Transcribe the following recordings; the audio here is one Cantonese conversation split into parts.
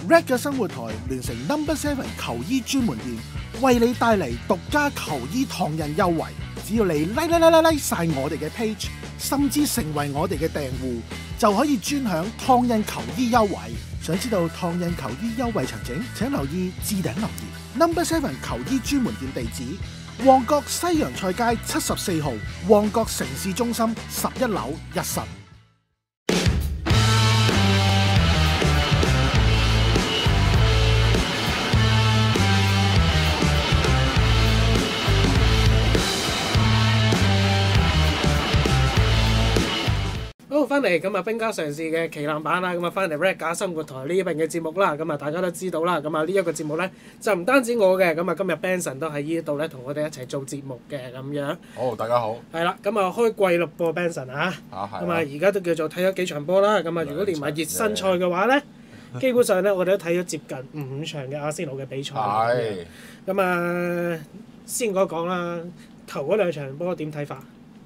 Red 嘅生活台聯成 No.7 球衣專門店，為你帶嚟獨家球衣唐人優惠。只要你 like 晒我哋嘅 page， 甚至成為我哋嘅訂戶，就可以專享唐人球衣優惠。想知道唐人球衣優惠詳情，請留意置頂留言。No.7 球衣專門店地址：旺角西洋菜街74號，旺角城市中心11樓1室。 好，翻嚟咁啊，兵家嘗試嘅旗艦版啦，咁啊翻嚟 Red 假生活台呢一邊嘅節目啦，咁啊大家都知道啦，咁啊呢一個節目咧就唔單止我嘅，咁啊今日 Benson 都喺呢度咧同我哋一齊做節目嘅咁樣。 好，大家好。 係啦，咁啊開季咯噃 Benson 啊，咁啊而家都叫做睇咗幾場波啦，咁啊如果連埋熱身賽嘅話咧，基本上咧我哋都睇咗接近5場嘅阿仙奴嘅比賽。 係。 咁啊先講啦，頭嗰兩場波點睇法？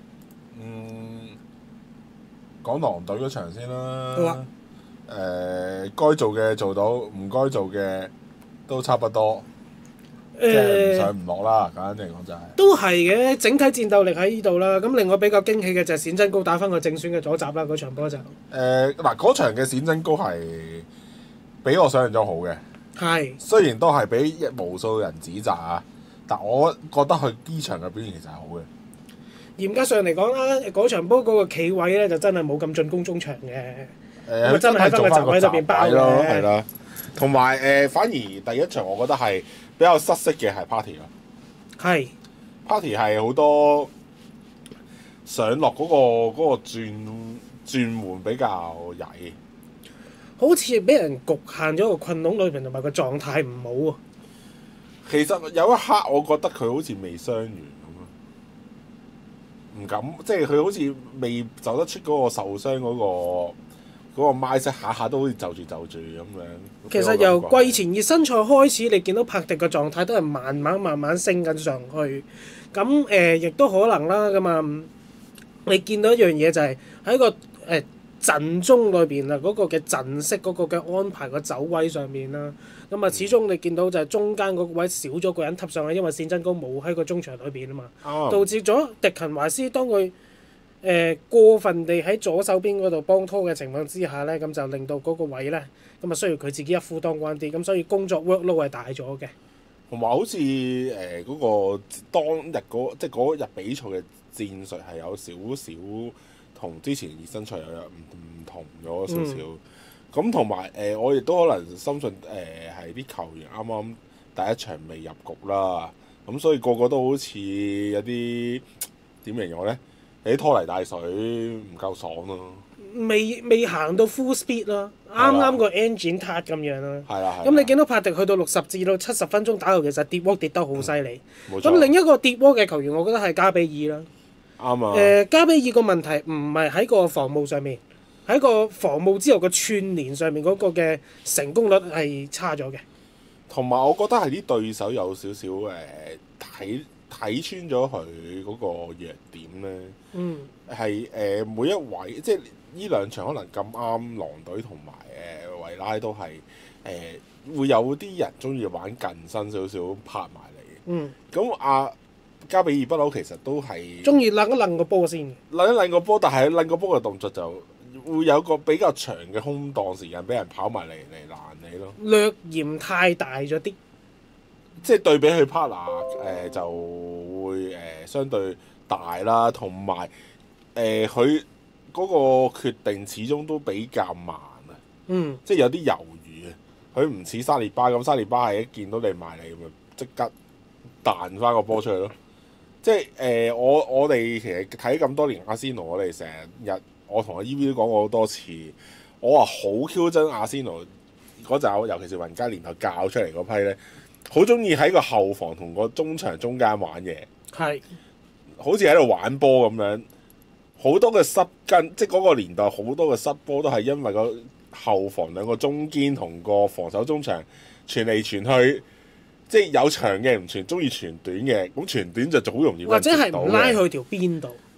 講狼隊嗰場先啦。 好啊。 該做嘅做到，唔該做嘅都差不多。即係唔上唔落啦，簡單啲嚟講就係。 都係嘅，整體戰鬥力喺呢度啦。咁令我比較驚喜嘅就係冼真高打翻個正選嘅左閘啦，嗰場波就。 嗱，嗰場嘅冼真高係比我想象中好嘅。 係。 雖然都係俾無數人指責啊，但我覺得佢呢場嘅表現其實係好嘅。 嚴格上嚟講啦，嗰場波嗰個企位咧就真係冇咁進攻中場嘅。佢真係喺翻個閘位入邊包嘅。 係啦。同埋反而第一場我覺得係比較失色嘅係 Party 咯。 係。 Party 係好多上落嗰個轉換比較曳， 好似俾人局限咗個困籠裏邊，同埋個狀態唔好啊。 其實有一刻我覺得佢好似未傷完咁咯，唔敢，即係佢好似未走得出嗰個受傷嗰個 mindset，下下都好似就住咁樣。 其實由季前熱身賽開始，你見到柏迪個狀態都係慢慢升緊上去。咁亦都可能啦。咁啊，你見到一樣嘢就係喺個陣中裏邊啊，嗰個嘅陣式嗰個嘅安排個走位上面啦。咁啊，始終你見到就係中間嗰位少咗個人揼上去，因為冼真高冇喺個中場裏邊啊嘛，導致咗迪勤懷斯當佢過分地喺左手邊嗰度幫拖嘅情況之下咧，咁就令到嗰個位咧，咁啊需要佢自己一夫當關啲，咁所以工作 workload 係大咗嘅。 同埋好似嗰個當日即係嗰日比賽嘅戰術係有少少同之前熱身賽有唔同咗少少。咁同埋我亦都可能深信係啲球員啱啱第一場未入局啦，咁所以個個都好似有啲點形容咧？有啲拖泥帶水，唔夠爽咯。未行到 full speed 咯，啱個 engine start 咁樣啦。 係啦。 咁你見到柏迪去到60至到70分鐘打後，其實跌窩跌得好犀利。 冇錯。 咁另一個跌窩嘅球員，我覺得係加比爾啦。 啱啊。 加比爾個問題唔係喺個防務上面，喺個防務之後個串連上面嗰個嘅成功率係差咗嘅。 同埋我覺得係啲對手有少少睇穿咗佢嗰個弱點咧。係每一位即係呢兩場可能咁啱狼隊同埋維拉都係會有啲人中意玩近身少少拍埋嚟。咁加比爾不嬲其實都係中意擸一擸個波先， 擸一擸個波，但係擸個波嘅動作就會有個比較長嘅空檔時間俾人跑埋嚟攔你咯。 略嫌太大咗啲， 即係對比佢 partner 就會相對大啦，同埋佢嗰個決定始終都比較慢啊。即係有啲猶豫啊。佢唔似沙列巴咁，沙列巴係一見到你埋嚟咁咪即刻彈翻個波出去咯。即係我哋其實睇咁多年阿仙奴，我哋成日我同阿 EV 都講過好多次，我話好 Q 憎阿仙奴嗰陣，尤其是雲加年頭教出嚟嗰批咧，好中意喺個後防同個中場中間玩嘢， 係好似喺度玩波咁樣。好多嘅失根，即係嗰個年代好多嘅失波都係因為個後防兩個中堅同個防守中場傳嚟傳去。即係有長嘅唔傳，中意傳短嘅，咁傳短就好容易或者係唔拉去條邊度。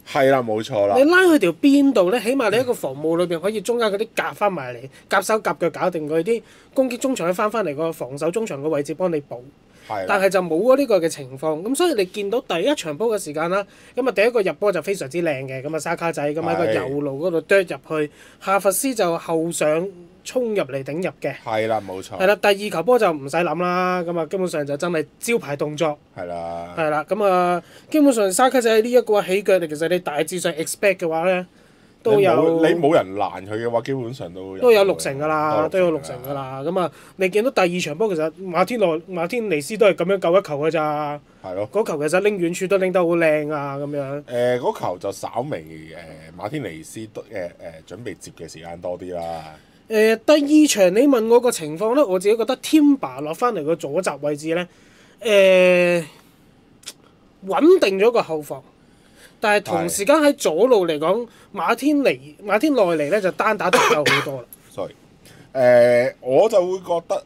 係啦，冇錯啦你。拉去條邊度咧，起碼你一個防務裏邊可以中間嗰啲夾翻埋嚟，夾手夾腳搞掂佢啲攻擊中場，可以翻翻嚟個防守中場嘅位置幫你補。 係啦， 但係就冇咗呢個嘅情況，咁所以你見到第一場波嘅時間啦，咁啊第一個入波就非常之靚嘅，咁啊沙卡仔咁喺個係右路嗰度啄入去，夏佛斯就後上衝入嚟頂入嘅， 係啦，冇錯。 係啦，第二球波就唔使諗啦，咁啊基本上就真係招牌動作， 係啦， 係啦，咁啊基本上沙卡仔呢一個起腳力，其實你大致上 expect 嘅話咧，都有你冇人攔佢嘅話，基本上都有六成㗎啦，都有六成㗎啦。咁啊，你見到第二場波其實馬天尼斯都係咁樣救一球㗎咋。 係咯。 嗰球其實拎遠處都拎得好靚啊，咁樣。 嗰球就稍微馬天尼斯準備接嘅時間多啲啦。 第二場你問我個情況咧，我自己覺得 Timber 落翻嚟個左閘位置咧，穩定咗個後防。但係同時間喺左路嚟講，馬天內尼咧就單打獨鬥好多啦。 sorry，我就會覺得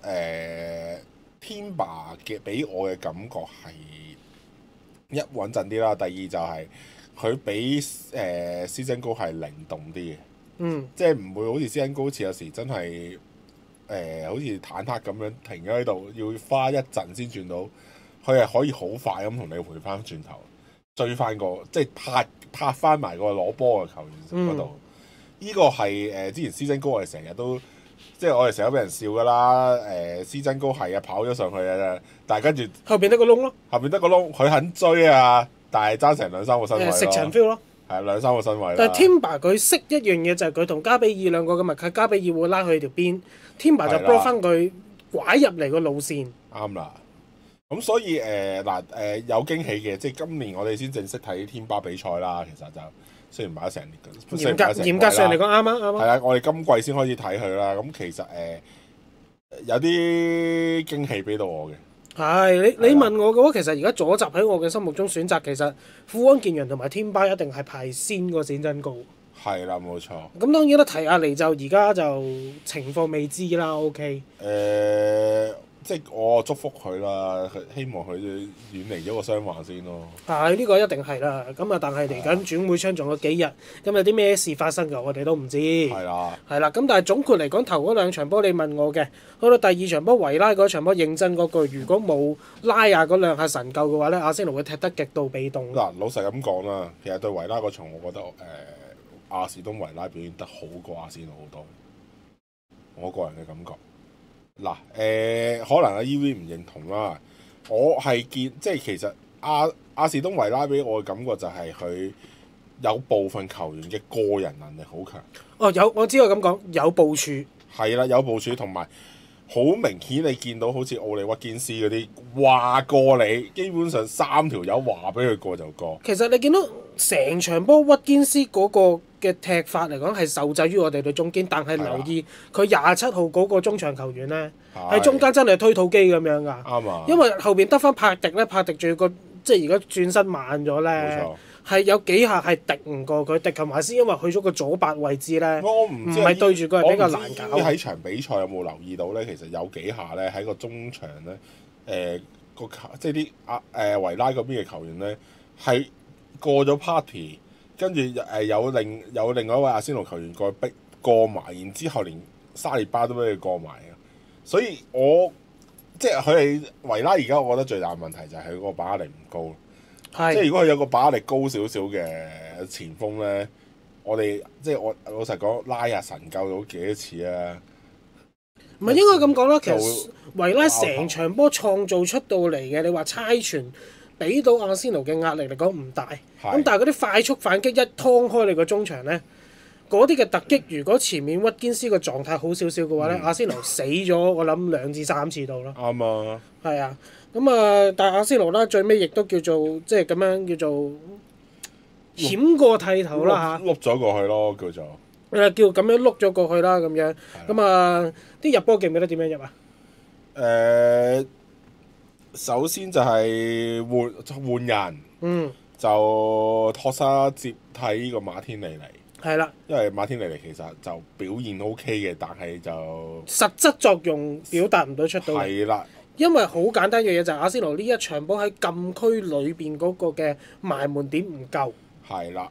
Timber 嘅俾我嘅感覺係一穩陣啲啦，第二就係佢比斯珍高係靈動啲嘅，即係唔會好似斯珍高好似有時真係好似坦克咁樣停咗喺度，要花一陣先轉到，佢係可以好快咁同你回翻轉頭。追翻個即係拍翻埋個攞波嘅球員嗰度，呢個係之前施真高我哋成日都即係我哋成日都俾人笑㗎啦。施真高係啊跑咗上去啊，但係跟住後邊得個窿咯， 後邊得個窿，佢肯追啊，但係爭成兩三個身位咯。 食塵 feel 咯， 係兩三個身位。 但係 Timber 佢識一樣嘢就係佢同加比爾兩個嘅默契，加比爾會拉佢條邊 ，Timber 就 block 翻佢拐入嚟個路線。 啱啦。咁所以有驚喜嘅，即係今年我哋先正式睇天巴比賽啦。其實就雖然買咗成年， 嚴格上嚟講啱啊啱啊。 係啊，我哋今季先開始睇佢啦。咁其實有啲驚喜俾到我嘅。 係你問我嘅話，其實而家左閘喺我嘅心目中選擇，其實富安健洋同埋天巴一定係排先個閃真高。 係啦，冇錯。 咁當然啦，提亞尼就而家就情況未知啦。OK。 即係我祝福佢啦，希望佢遠離咗個傷患先咯。 係呢個一定係啦。咁啊，但係嚟緊轉會窗仲有幾日，咁有啲咩事發生㗎？我哋都唔知。 係啦。 係啦。咁但係總括嚟講，頭嗰兩場波你問我嘅，去到第二場波維拉嗰場波認真嗰句，如果冇拉亞嗰兩下神救嘅話咧，阿仙奴會踢得極度被動。 嗱，老實咁講啦，其實對維拉嗰場，我覺得亞士東維拉表現得好過阿仙奴好多。我個人嘅感覺。嗱，可能阿 EV 唔認同啦。我係見即係其實亞士東維拉俾我嘅感覺就係佢有部分球員嘅個人能力好強。 哦，我知道咁講，有部署。 係啦，有部署同埋好明顯，你見到好似奧利屈堅斯嗰啲話過你，基本上三條友話俾佢過就過。 其實你見到成場波屈堅斯嗰個嘅踢法嚟講係受制於我哋對中堅，但係留意佢27號嗰個中場球員咧，喺中間真係推土機咁樣㗎。 啱啊！ 因為後邊得翻帕迪咧，帕迪仲要個即係而家轉身慢咗咧，係有幾下係敵唔過佢，敵琴埋先，因為去咗個左八位置咧， 我唔係對住佢係比較難搞。 喺場比賽有冇留意到咧？其實有幾下咧喺個中場咧，即係啲維拉嗰邊嘅球員咧係過咗 party。跟住有另外一位阿仙奴球員過埋，然之後連沙列巴都俾佢過埋啊！所以即係佢哋維拉而家，我覺得最大問題就係佢個把握力唔高。即係如果佢有個把握力高少少嘅前鋒咧，即係我老實講，拉亞神救到幾多次啊？ 唔係應該咁講啦，其實維拉成場波創造出到嚟嘅，你話猜傳。俾到阿仙奴嘅壓力嚟講唔大，咁但係嗰啲快速反擊一劏開你個中場咧，嗰啲嘅突擊，如果前面屈堅斯個狀態好少少嘅話咧，阿仙奴死咗，我諗2至3次到啦。啱啊。係啊，咁啊，但係阿仙奴啦，最尾亦都叫做即係咁樣叫做險過剃頭啦嚇。碌咗過去咯，叫做。 叫咁樣碌咗過去啦，咁樣。咁啊，啲入波記唔記得點樣入啊？ 首先就係換人，就托沙接替呢個馬天尼尼。 係啦， 因為馬天尼尼其實就表現 OK 嘅，但係就實質作用表達唔到出到嚟。 係啦， 因為好簡單嘅嘢就係阿仙奴呢一場波喺禁區裏邊嗰個嘅埋門點唔夠。 係啦，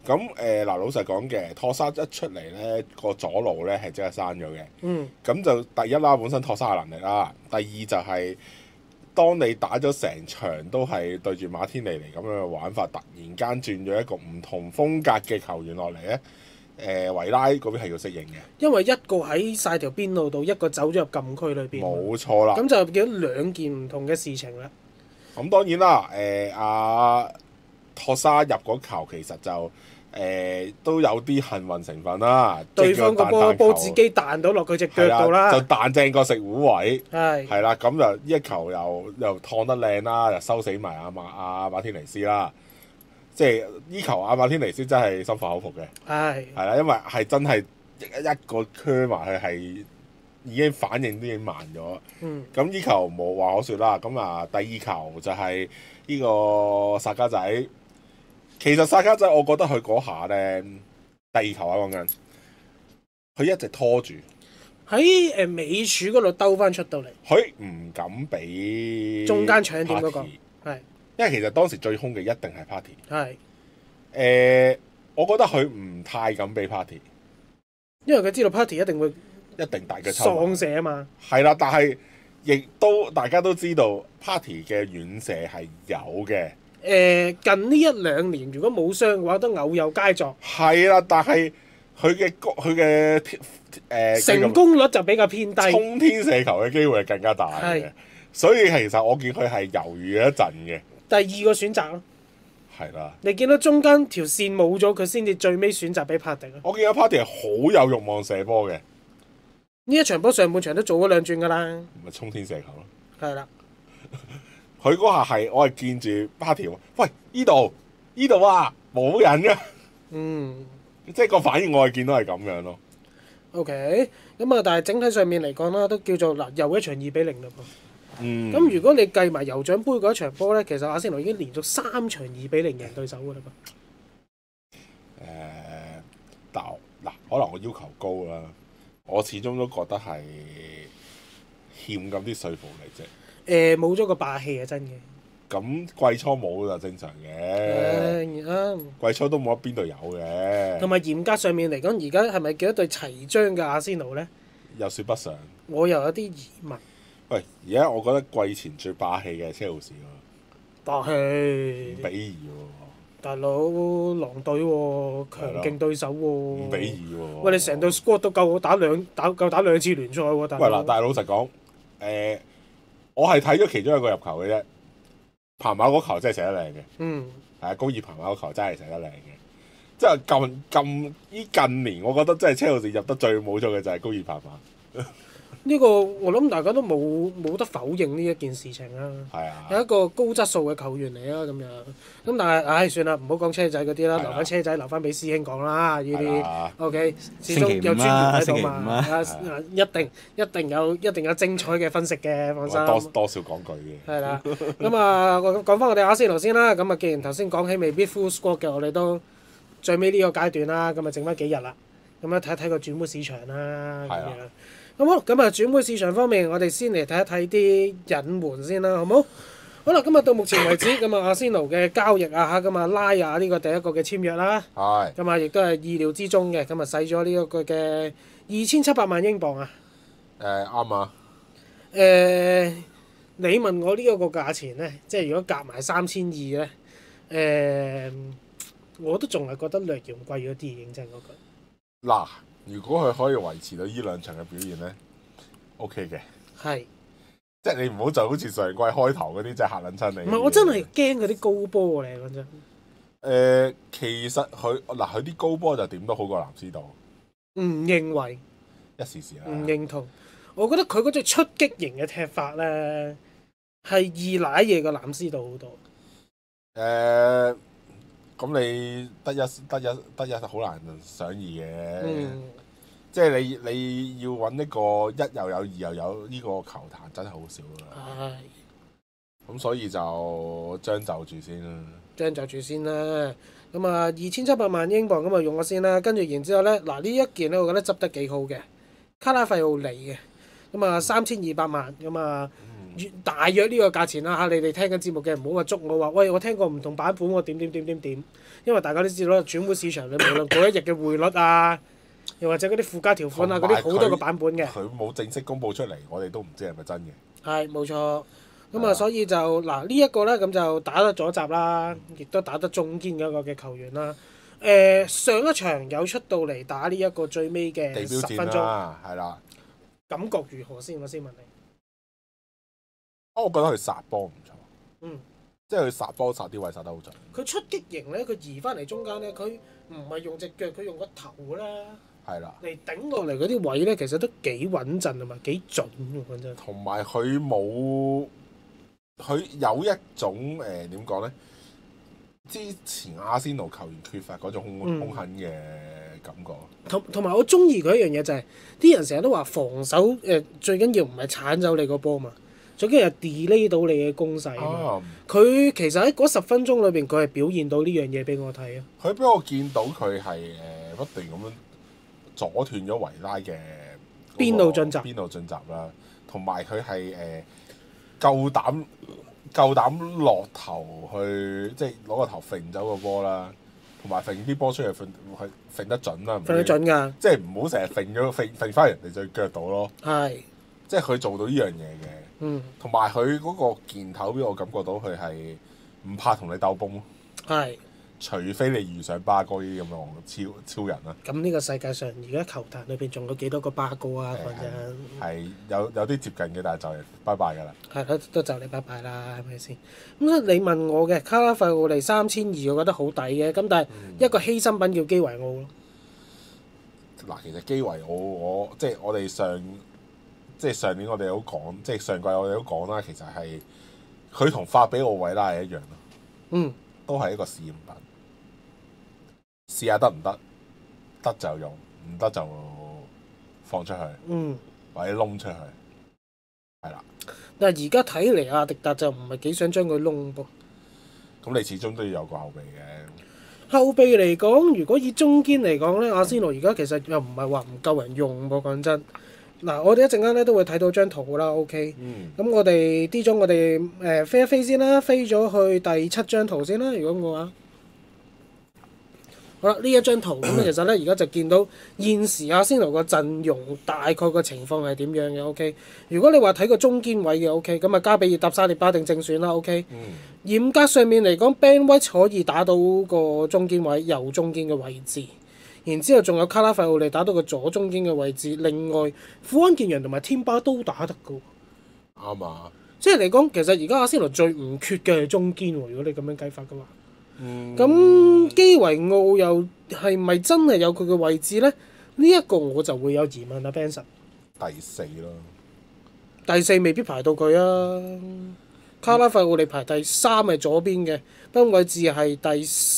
咁嗱，老實講嘅，托沙一出嚟咧，個左路咧係即刻刪咗嘅。 嗯。 咁就第一啦，本身托沙嘅能力啦。第二就係、當你打咗成場都係對住馬天尼尼咁樣嘅玩法，突然間轉咗一個唔同風格嘅球員落嚟咧，維拉嗰邊係要適應嘅。 因為一個喺晒條邊路度，一個走咗入禁區裏邊。 冇錯啦。 咁就見到兩件唔同嘅事情啦。 咁當然啦，阿托沙入嗰球其實就都有啲幸運成分啦。 對方個波自己彈到落佢隻腳度啦， 就彈正個食糊位。 係啦，咁就呢一球又燙得靚啦，又收死埋阿馬天尼斯啦。即係呢球阿馬天尼斯真係心服口服嘅。係啦，因為係真係一個 curve 埋去係已經反應都已經慢咗。咁呢球冇話可説啦。咁啊，第二球就係呢個薩加仔。其實薩加仔，我覺得佢嗰下咧，第二球啊講緊，佢一直拖住喺尾柱嗰度兜翻出到嚟， 佢唔敢俾中間搶點嗰個係， 因為其實當時最兇嘅一定係 Party。我覺得佢唔太敢俾 Party， 因為佢知道 Party 一定會大腳抽喪射啊嘛。 係啦，但係亦都大家都知道 Party 嘅遠射係有嘅。 近呢一兩年如果冇傷嘅話，都偶有佳作。 係啦，但係佢嘅成功率就比較偏低， 衝天射球嘅機會係更加大嘅。所以其實我見佢係猶豫咗一陣嘅。 第二個選擇咯。 係啦。 你見到中間條線冇咗，佢先至最尾選擇俾帕迪。 我見到 Party 係好有慾望射波嘅。 呢一場波上半場都做咗兩轉㗎啦。 咪衝天射球咯。 係啦。 佢嗰下係我係見住 Party 喎，喂，呢度啊冇人嘅。即係個反應我係見到係咁樣咯。 OK，咁啊，但係整體上面嚟講啦，都叫做嗱又一場2-0嘞噃。咁如果你計埋酋長杯嗰一場波咧，其實阿仙奴已經連續3場2-0贏對手㗎啦噃。 但嗱，可能我要求高啦，我始終都覺得係欠咁啲說服力啫。 冇咗個霸氣啊，真嘅。 咁季初冇就正常嘅。季初都冇得邊度有嘅。 同埋嚴格上面嚟講，而家係咪叫一隊齊章嘅阿仙奴咧？ 有説不上。 我又有啲疑問。 喂，而家我覺得季前最霸氣嘅係車路士喎。 霸氣。 5-2喎。 大佬狼隊喎，強勁對手喎。 5-2喎。 喂，你成隊 squad 都夠打兩次聯賽喎，大佬。 喂嗱，但係老實講，我係睇咗其中一個入球嘅啫。彭馬嗰球真係射得靚嘅。係啊，高爾彭馬嗰球真係射得靚嘅。即係近年，我覺得真係車路士入得最冇錯嘅就係高爾彭馬。 呢個我諗大家都冇得否認呢一件事情啦。 係啊。 係一個高質素嘅球員嚟啦，咁樣。咁但係算啦，唔好講車仔嗰啲啦，留翻車仔留翻俾師兄講啦，呢啲。OK，始終有專業喺度嘛。一定有精彩嘅分析嘅，放心。 多少講句嘅。 係啦。咁啊，講翻我哋阿仙奴先啦。咁啊，既然頭先講起未必 full squad 嘅，我哋都最尾呢個階段啦。咁啊，剩翻幾日啦。咁啊，睇一睇個轉會市場啦。咁樣。咁好，咁啊轉會市場方面，我哋先嚟睇一睇啲隱瞞先啦，好冇？好啦，咁啊到目前為止，咁啊阿仙奴嘅交易啊嚇，咁啊拉亞呢個第一個嘅簽約啦，咁啊亦都係意料之中嘅，咁啊使咗呢一個嘅2700萬英鎊啊。 啱啊。 你問我呢一個價錢咧，即係如果夾埋3200咧，我都仲係覺得略嫌貴咗啲，認真嗰句。 嗱。如果佢可以維持到呢兩場嘅表現咧 ，OK 嘅。係。即係你唔好就好似上季開頭嗰啲，真係嚇撚親你。 唔係，我真係驚嗰啲高波嚟講真。 其實佢啲高波就點都好過藍斯道。 唔認為。 一時時啦。 唔認同。我覺得佢嗰隻出擊型嘅踢法咧，係易賴嘢過藍斯道好多。 咁你得一好難想二嘅。即係你要揾一個一又有二又有呢個球壇真係好少啦。咁所以就將就住先啦。將就住先啦。 咁啊2700萬英鎊咁啊用咗先啦，跟住然之後咧，嗱呢一件咧我覺得執得幾好嘅，卡拉費奧尼嘅，咁啊3200萬咁啊大約呢個價錢啦嚇，你哋聽緊節目嘅唔好話捉我話，喂我聽過唔同版本我點，因為大家都知道啦，轉會市場你無論嗰一日嘅匯率啊，又或者嗰啲附加條款啊，嗰啲好多個版本嘅。 佢冇正式公佈出嚟，我哋都唔知係咪真嘅。 係冇錯，咁啊所以就嗱呢一個咧咁就打得咗集啦，亦都打得中堅嗰個嘅球員啦。上一場有出到嚟打呢一個最尾嘅地標 10分鐘， 戰啦，係啦。 感覺如何先？我先問你。 我覺得佢殺波唔錯。 嗯。 即係佢殺波殺啲位殺得好準。 佢出擊型咧，佢移翻嚟中間咧，佢唔係用隻腳，佢用個頭啦。 係啦。 嚟頂落嚟嗰啲位咧，其實都幾穩陣同埋幾準喎，講真。 同埋佢冇，佢有一種點講咧？之前阿仙奴球員缺乏嗰種兇狠嘅感覺。 同埋我中意佢一樣嘢就係、啲人成日都話防守最緊要唔係鏟走你個波嘛，最緊要係 delay 到你嘅攻勢啊嘛。佢其實喺嗰10分鐘裏邊，佢係表現到呢樣嘢俾我睇啊。 佢俾我見到佢係不斷咁樣阻斷咗維拉嘅邊路進襲啦，同埋佢係夠膽落頭去，即係攞個頭揈走個波啦，同埋揈啲波出去揈得準啦， 揈得準㗎， 即係唔好成日揈翻人哋隻腳度咯。 係， 即係佢做到呢樣嘢嘅。 嗯， 同埋佢嗰個件頭俾我感覺到佢係唔怕同你鬥崩咯。 係。 除非你遇上巴哥呢啲咁嘅超人啦。 咁呢個世界上而家球壇裏邊仲有幾多個巴哥啊？講真係有啲接近嘅，但係就係拜拜㗎啦。 係咯，都就嚟拜拜啦，係咪先？咁你問我嘅卡拉費奧利3200，我覺得好抵嘅。咁但係一個犧牲品叫基維奧咯。 嗱，其實基維奧即係我哋上年我哋都講，即係上季我哋都講啦，其實係佢同法比奧維拉係一樣咯。 嗯， 都係一個試驗品。試下得唔得？得就用，唔得就放出去，或者窿出去，係啦。 但係而家睇嚟，阿迪達就唔係幾想將佢窿噃。 咁你始終都要有個後備嘅。 後備嚟講，如果以中堅嚟講咧，阿仙奴而家其實又唔係話唔夠人用喎。講真，嗱，我哋一陣間咧都會睇到張圖啦。OK，咁我哋呢種我哋飛一飛先啦，飛咗去第7張圖先啦。如果嘅話。好啦，呢一張圖咁其實咧而家就見到現時阿仙奴個陣容大概個情況係點樣嘅 ？OK， 如果你話睇個中堅位嘅 OK， 咁啊加比爾搭沙列巴定正選啦 OK。嚴格上面嚟講 Ben White 可以打到個中堅位，右中堅嘅位置，然之後仲有卡拉費奧利打到個左中堅嘅位置。另外，富安健洋同埋添巴都打得㗎。 啱啊！ 即係嚟講，其實而家阿仙奴最唔缺嘅係中堅喎。如果你咁樣計法嘅話。咁基維奧又係咪真係有佢嘅位置呢？呢一個我就會有疑問啊 Benson。 第4咯。 第4未必排到佢啊。卡拉費奧利排第3係左邊嘅，賓位置係第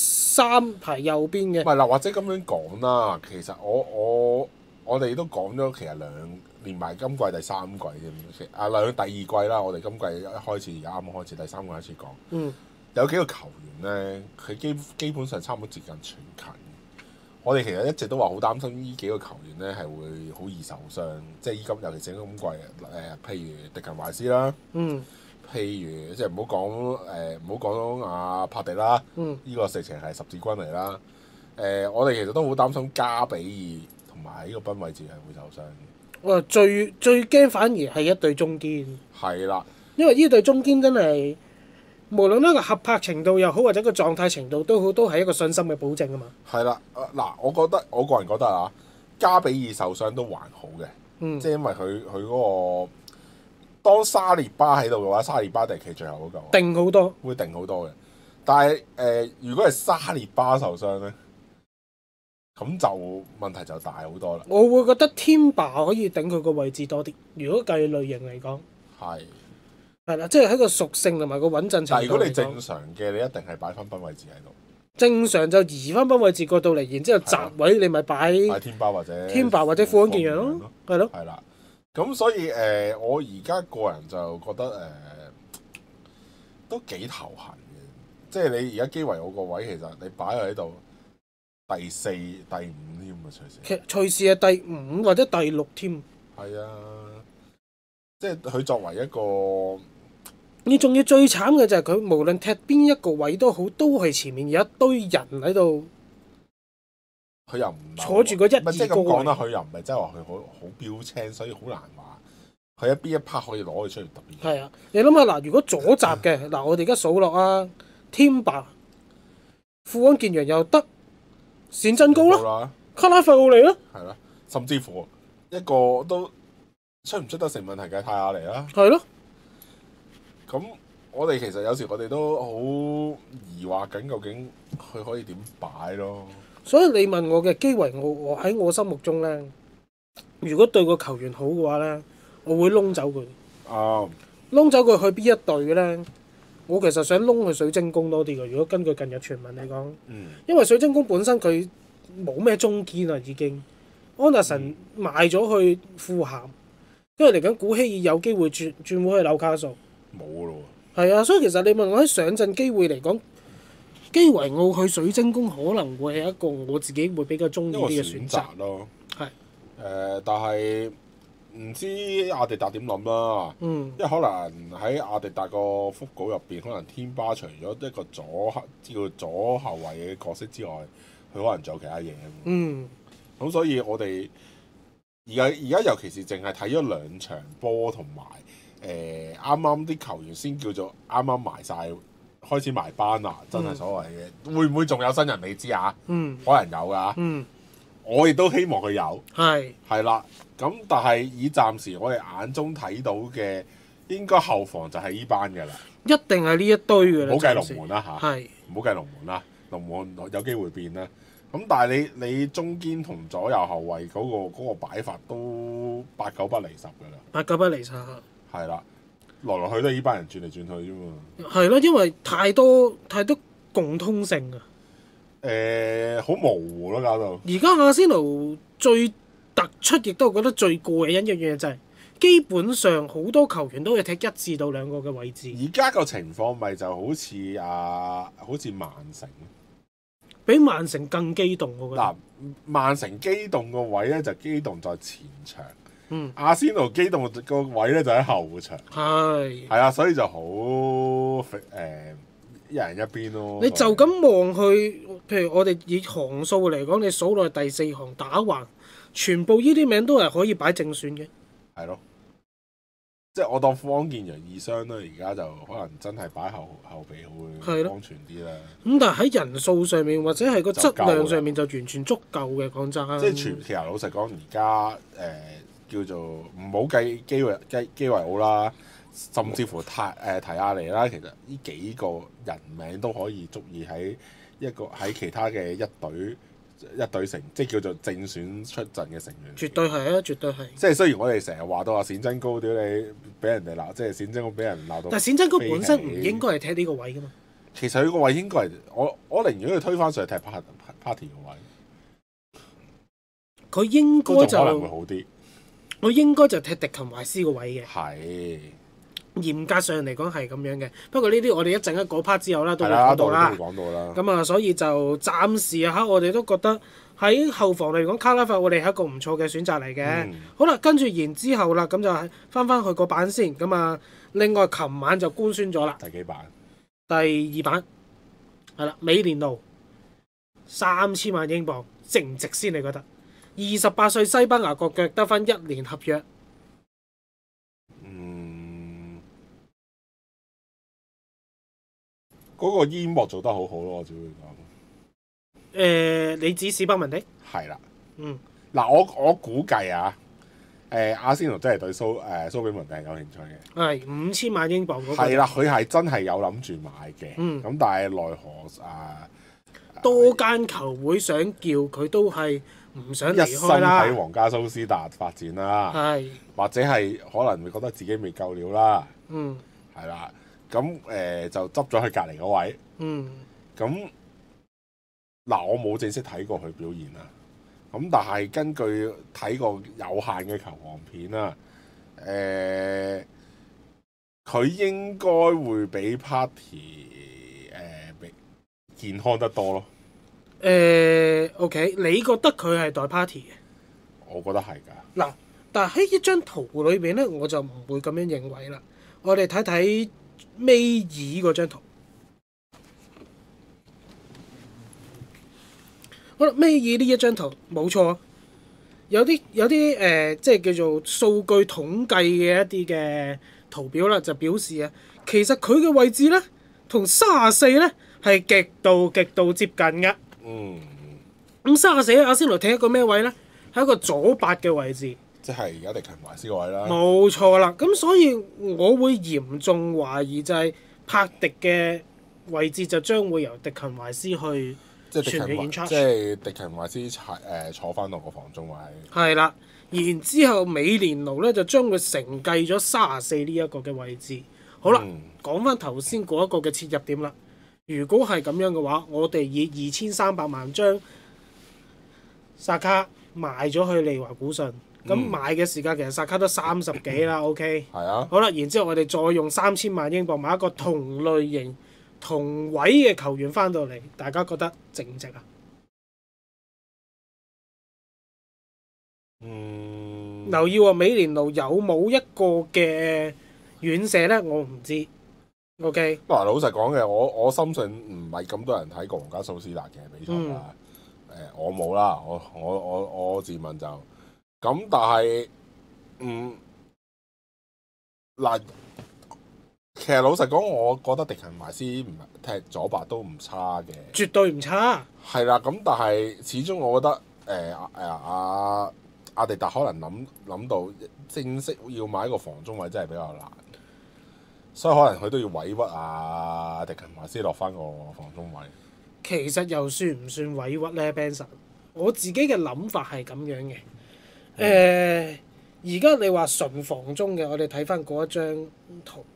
3排右邊嘅。 唔係嗱，或者咁樣講啦，其實我哋都講咗，其實連埋今季第3季啫，第2季啦，我哋今季一開始而家啱啱開始，第3季開始講。有幾個球員咧，佢基本上差唔多接近全勤。我哋其實一直都話好擔心呢幾個球員咧係會好易受傷，即係尤其是今季譬如迪勤懷斯啦，譬如即係唔好講阿帕迪啦，呢個直情係十字軍嚟啦。我哋其實都好擔心加比爾同埋呢個賓位置係會受傷嘅。 最驚反而係一對中堅。係啦，因為呢對中堅真係。無論呢個合拍程度又好，或者個狀態程度都好，都係一個信心嘅保證啊嘛。 係啦，嗱，我個人覺得啊，加比爾受傷都還好嘅，即係因為佢嗰個當沙列巴喺度嘅話，沙列巴定係最後嗰嚿定好多， 會定好多嘅。但係如果係沙列巴受傷咧，咁就問題就大好多啦。 我會覺得添巴可以頂佢個位置多啲。如果計類型嚟講，係啦，即係喺個屬性同埋個穩陣程度。 但係如果你正常嘅，你一定係擺翻賓位置喺度。 正常就移翻賓位置過到嚟，然之後閘位你咪擺添巴或者富安健洋咯，係咯。 係啦，咁所以我而家個人就覺得都幾頭痕嘅。即係你而家基維奧個位，其實你擺喺度第4、第5添啊，隨時。 其實隨時係第5或者第6添。 係啊。 即係佢作為一個， 你仲要最慘嘅就係佢無論踢邊一個位都好，都係前面有一堆人喺度。 佢又唔坐住個一二唔係即係咁個位講啦，佢又唔係真係話佢好標青，所以好難話佢一邊一 part 可以攞佢出嚟特別。 係啊，你諗下嗱，如果左閘嘅嗱，我哋而家數落啊，添白、富安健洋又得，冼真高啦，卡拉費奧利啦， 係啦，甚至乎一個都出唔出得成問題嘅泰亞尼啦。 係咯。 咁我哋其實有時我哋都好疑惑緊，究竟佢可以點擺咯？ 所以你問我嘅基維奧，我喺我心目中咧，如果對個球員好嘅話咧，我會窿走佢。窿走佢去邊一隊咧？我其實想窿去水晶宮多啲嘅。如果根據近日傳聞嚟講，因為水晶宮本身佢冇咩中堅啊，已經安達臣賣咗去富咸，跟住嚟緊古希爾有機會轉會去紐卡素， 冇咯。 係啊，所以其實你問我喺上陣機會嚟講，基維奧去水晶宮可能會係一個我自己會比較中意啲嘅選擇咯。 係但係唔知亞迪達點諗啦。因為可能喺亞迪達個覆稿入邊，可能天巴除咗一個叫左後衞嘅角色之外，佢可能仲有其他嘢。咁所以我哋而家尤其是淨係睇咗兩場波，同埋啱啱啲球員先叫做啱啱埋晒。開始埋班啦，真係所謂嘅。會唔會仲有新人未知啊？可能有㗎。我亦都希望佢有。係啦。咁但係以暫時我哋眼中睇到嘅，應該後防就係呢班㗎啦。 一定係呢一堆㗎啦。 唔好計龍門啦嚇。 係。 唔好計龍門啦，龍門有機會變啦。咁但係你中堅同左右後衞嗰個擺法都8、9不離10㗎啦。8、 9不離10。係啦。來來去都係呢班人轉嚟轉去啫嘛。 係咯，因為太多共通性啊。 好模糊咯，搞到。 而家阿仙奴最突出，亦都我覺得最過癮一樣嘢就係，基本上好多球員都係踢1至到2個嘅位置。 而家個情況咪就好似曼城， 比曼城更機動我覺得。 嗱，曼城機動個位咧就機動在前場。阿仙奴機動個位咧就喺後場，係啊，所以就好一人一邊咯。 你就咁望去，譬如我哋以行數嚟講，你數落去第4行打橫，全部呢啲名都係可以擺正選嘅。 係咯，即係我當富安健洋2傷啦，而家就可能真係擺後備會安全啲啦。咁但係喺人數上面或者係個質量上面就完全足夠嘅，講真。 即係其實老實講，而家叫做唔好計基維奧啦，甚至乎提亞尼啦，其實呢幾個人名都可以足以喺其他嘅一隊成，即係叫做正選出陣嘅成員。 絕對係啊，絕對係。 即係雖然我哋成日話到話冼真高，屌你俾人哋鬧，即係冼真高俾人鬧到。 但係冼真高本身唔應該係踢呢個位噶嘛。 其實佢個位應該係我寧願佢推翻上去踢 Party 個位。 佢應該就可能會好啲。 我應該就踢迪勤懷斯個位嘅， 係嚴格上嚟講係咁樣嘅。不過呢啲我哋一陣間嗰 part 之後啦，都會講到啦。咁啊，所以就暫時啊，我哋都覺得喺後防嚟講，卡拉法我哋係一個唔錯嘅選擇嚟嘅。好啦，跟住然之後啦，咁就翻去個版先。咁啊，另外琴晚就官宣咗啦。 第幾版？ 第2版係啦，美連奴3000萬英鎊，值唔值先？你覺得？28歲西班牙國腳得返1年合約。 嗰個煙幕做得好好咯，我只會講。你指史巴文迪？ 係啦。嗱，我估計啊，阿仙奴真係對蘇比文迪係有興趣嘅。 係5000萬英鎊嗰個。 係啦，佢係真係有諗住買嘅。咁但係奈何多間球會想叫佢都係唔想離開啦。 一心喺皇家蘇斯達發展啦。係。或者係可能會覺得自己未夠料啦。係啦。咁就執咗佢隔離嗰位。咁嗱，我冇正式睇過佢表現啦。咁但係根據睇過有限嘅球王片啦，佢應該會比 Party 健康得多咯。 OK， 你覺得佢係代 Party 嘅？ 我覺得係㗎。 嗱， 但係喺呢張圖裏邊咧，我就唔會咁樣認為啦。我哋睇睇尾二嗰張圖。好啦，尾二呢一張圖冇錯，有啲即係叫做數據統計嘅一啲嘅圖表啦，就表示啊，其實佢嘅位置咧同34咧係極度接近嘅。咁34阿仙奴踢一個咩位咧？係一個左八嘅位置。 即係而家迪勤懷斯個位啦。 冇錯啦，咁所以我會嚴重懷疑就係柏迪嘅位置就將會由迪勤懷斯去傳嘅演出。 即係迪勤懷斯坐翻落個防中位。 係啦，然之後美連奴咧就將會承繼咗34呢一個嘅位置。好啦，講翻頭先嗰一個嘅切入點啦。如果係咁樣嘅話，我哋以2300萬將薩卡賣咗去利華古遜。咁買嘅時間其實薩卡都30幾啦，OK。係啊。好啦，然之後我哋再用3000萬英鎊買一個同類型、同位嘅球員翻到嚟，大家覺得值唔值啊？留意喎，美連奴有冇一個嘅遠射咧？我唔知。OK。 嗱，老實講嘅，我深信唔係咁多人睇過皇家蘇斯達嘅比賽啦。我冇啦，我自問就。咁但係，嗱，其實老實講，我覺得迪勤懷斯唔係踢左白都唔差嘅， 絕對唔差。係啦，咁但係始終我覺得阿迪達可能諗到正式要買一個防中位真係比較難，所以可能佢都要委屈迪勤懷斯落翻個防中位。 其實又算唔算委屈咧 Benson？ 我自己嘅諗法係咁樣嘅。而家你話純防中嘅，我哋睇翻嗰一張圖，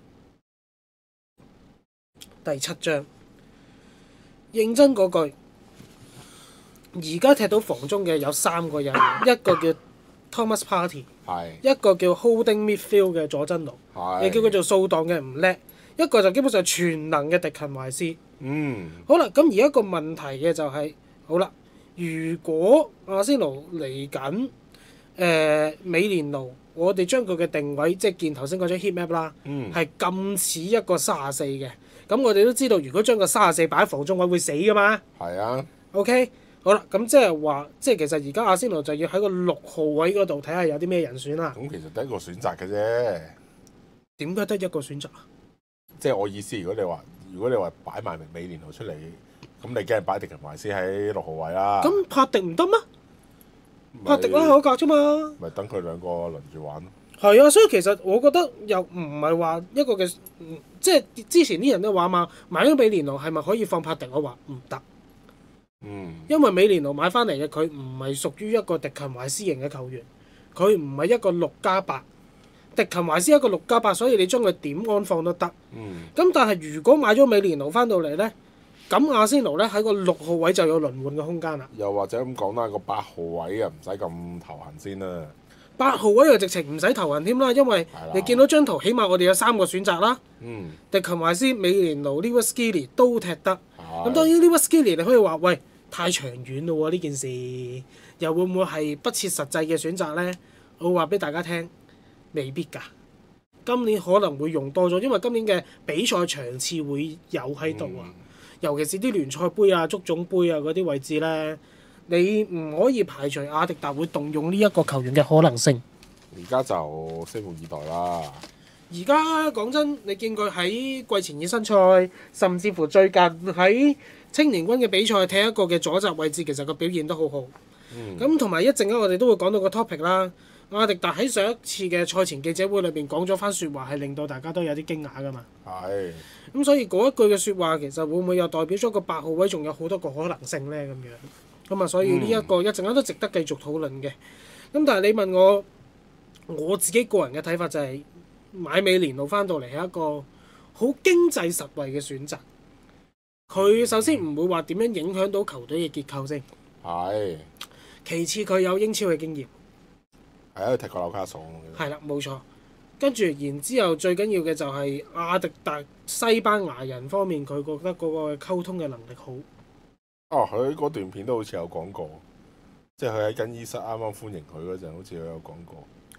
第7張。認真嗰句，而家踢到防中嘅有3個人，一個叫 Thomas Partey， 一個叫 Holding Midfield 嘅佐真奴，你叫佢做掃檔嘅唔叻，一個就基本上全能嘅迪勤懷斯。好啦，咁而一個問題嘅就係，好啦，如果阿仙奴嚟緊。美連奴，我哋將佢嘅定位，即係見頭先嗰張 heat map 啦，係咁似一個34嘅。咁我哋都知道，如果將個34擺喺防中位會死噶嘛。係啊。OK， 好啦，咁即係話，即係其實而家阿仙奴就要喺個6號位嗰度睇下有啲咩人選啦。 咁其實得一個選擇嘅啫。 點解得一個選擇啊？ 即係我意思，如果你話擺埋美連奴出嚟，咁你梗係擺迪勤懷斯喺6號位啦。 咁柏迪唔得咩？柏迪拉海格啫嘛， 咪等佢兩個輪住玩咯。 係啊，所以其實我覺得又唔係話一個嘅，即係之前啲人都話嘛，買咗美連奴係咪可以放柏迪？我話唔得。因為美連奴買翻嚟嘅佢唔係屬於一個迪勤懷斯型嘅球員，佢唔係一個6+8，迪勤懷斯一個6+8，所以你將佢點安放都得。咁但係如果買咗美連奴翻到嚟咧？咁阿仙奴咧喺個6號位就有輪換嘅空間啦。又或者咁講啦，個8號位啊唔使咁頭痕先啦。8號位又直情唔使頭痕添啦，因為你見到張圖，起碼我哋有3個選擇啦。迪勤懷斯、美連奴、Lewis Skelly 都踢得。咁當然 Lewis Skelly 你可以話喂太長遠咯喎呢件事，又會唔會係不切實際嘅選擇咧？我話俾大家聽，未必㗎。今年可能會用多咗，因為今年嘅比賽場次會有喺度啊。尤其是啲聯賽杯啊、足總杯啊嗰啲位置咧，你唔可以排除阿迪達會動用呢一個球員嘅可能性。而家就拭目以待啦。而家講真，你見佢喺季前熱身賽，甚至乎最近喺青年軍嘅比賽踢一個嘅左閘位置，其實個表現都好好。咁同埋一陣間我哋都會講到個 topic 啦。阿迪達喺上一次嘅賽前記者會裏邊講咗番説話，係令到大家都有啲驚訝噶嘛。係。咁所以嗰一句嘅説話，其實會唔會又代表咗個8號位仲有好多個可能性咧？咁樣咁啊，所以呢一個一陣間都值得繼續討論嘅。咁但係你問我自己個人嘅睇法就係買美連奴翻到嚟係一個好經濟實惠嘅選擇。佢首先唔會話點樣影響到球隊嘅結構先。係。其次佢有英超嘅經驗。係啊，踢過紐卡素。係啦，冇錯。跟住，然之後最緊要嘅就係阿迪達西班牙人方面，佢覺得嗰個溝通嘅能力好。哦，佢嗰段片都好似有講過，即係佢喺更衣室啱啱歡迎佢嗰陣，好似佢有講過。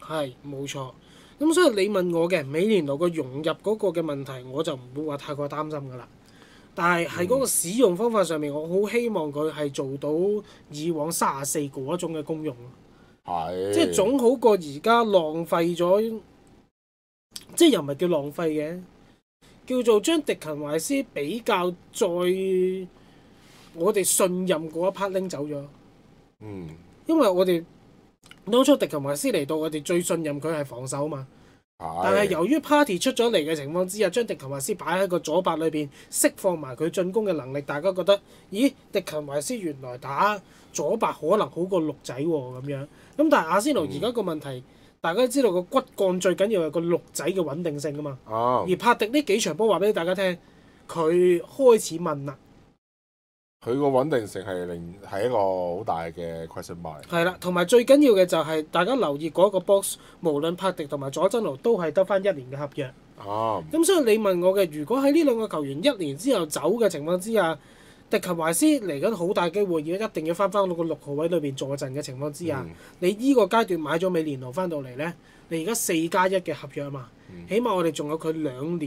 係冇錯。咁所以你問我嘅美連奴個融入嗰個嘅問題，我就唔會話太過擔心㗎啦。但係喺嗰個使用方法上面，我好希望佢係做到以往34嗰種嘅功用。 係。 即係總好過而家浪費咗，即係又唔係叫浪費嘅，叫做將迪勤懷斯比較再我哋信任嗰一 part 拎走咗。因為我哋當初迪勤懷斯嚟到，我哋最信任佢係防守嘛。但係由於 Party 出咗嚟嘅情況之下，將迪勤懷斯擺喺個左八裏邊，釋放埋佢進攻嘅能力，大家覺得，咦？迪勤懷斯原來打左八可能好過鹿仔喎咁樣。咁但係阿仙奴而家個問題，大家都知道個骨幹最緊要係個鹿仔嘅穩定性啊嘛。而帕迪呢幾場波話俾大家聽，佢開始問啦。 佢個穩定性係一個好大嘅 question mark。 係啦，同埋最緊要嘅就係大家留意嗰個 box， 無論帕迪同埋佐真奴都係得翻1年嘅合約。咁所以你問我嘅，如果喺呢兩個球員1年之後走嘅情況之下，迪勤懷斯嚟緊好大機會，一定要翻到個6號位裏邊坐陣嘅情況之下，你呢個階段買咗美連奴翻到嚟呢，你而家4+1嘅合約嘛，起碼我哋仲有佢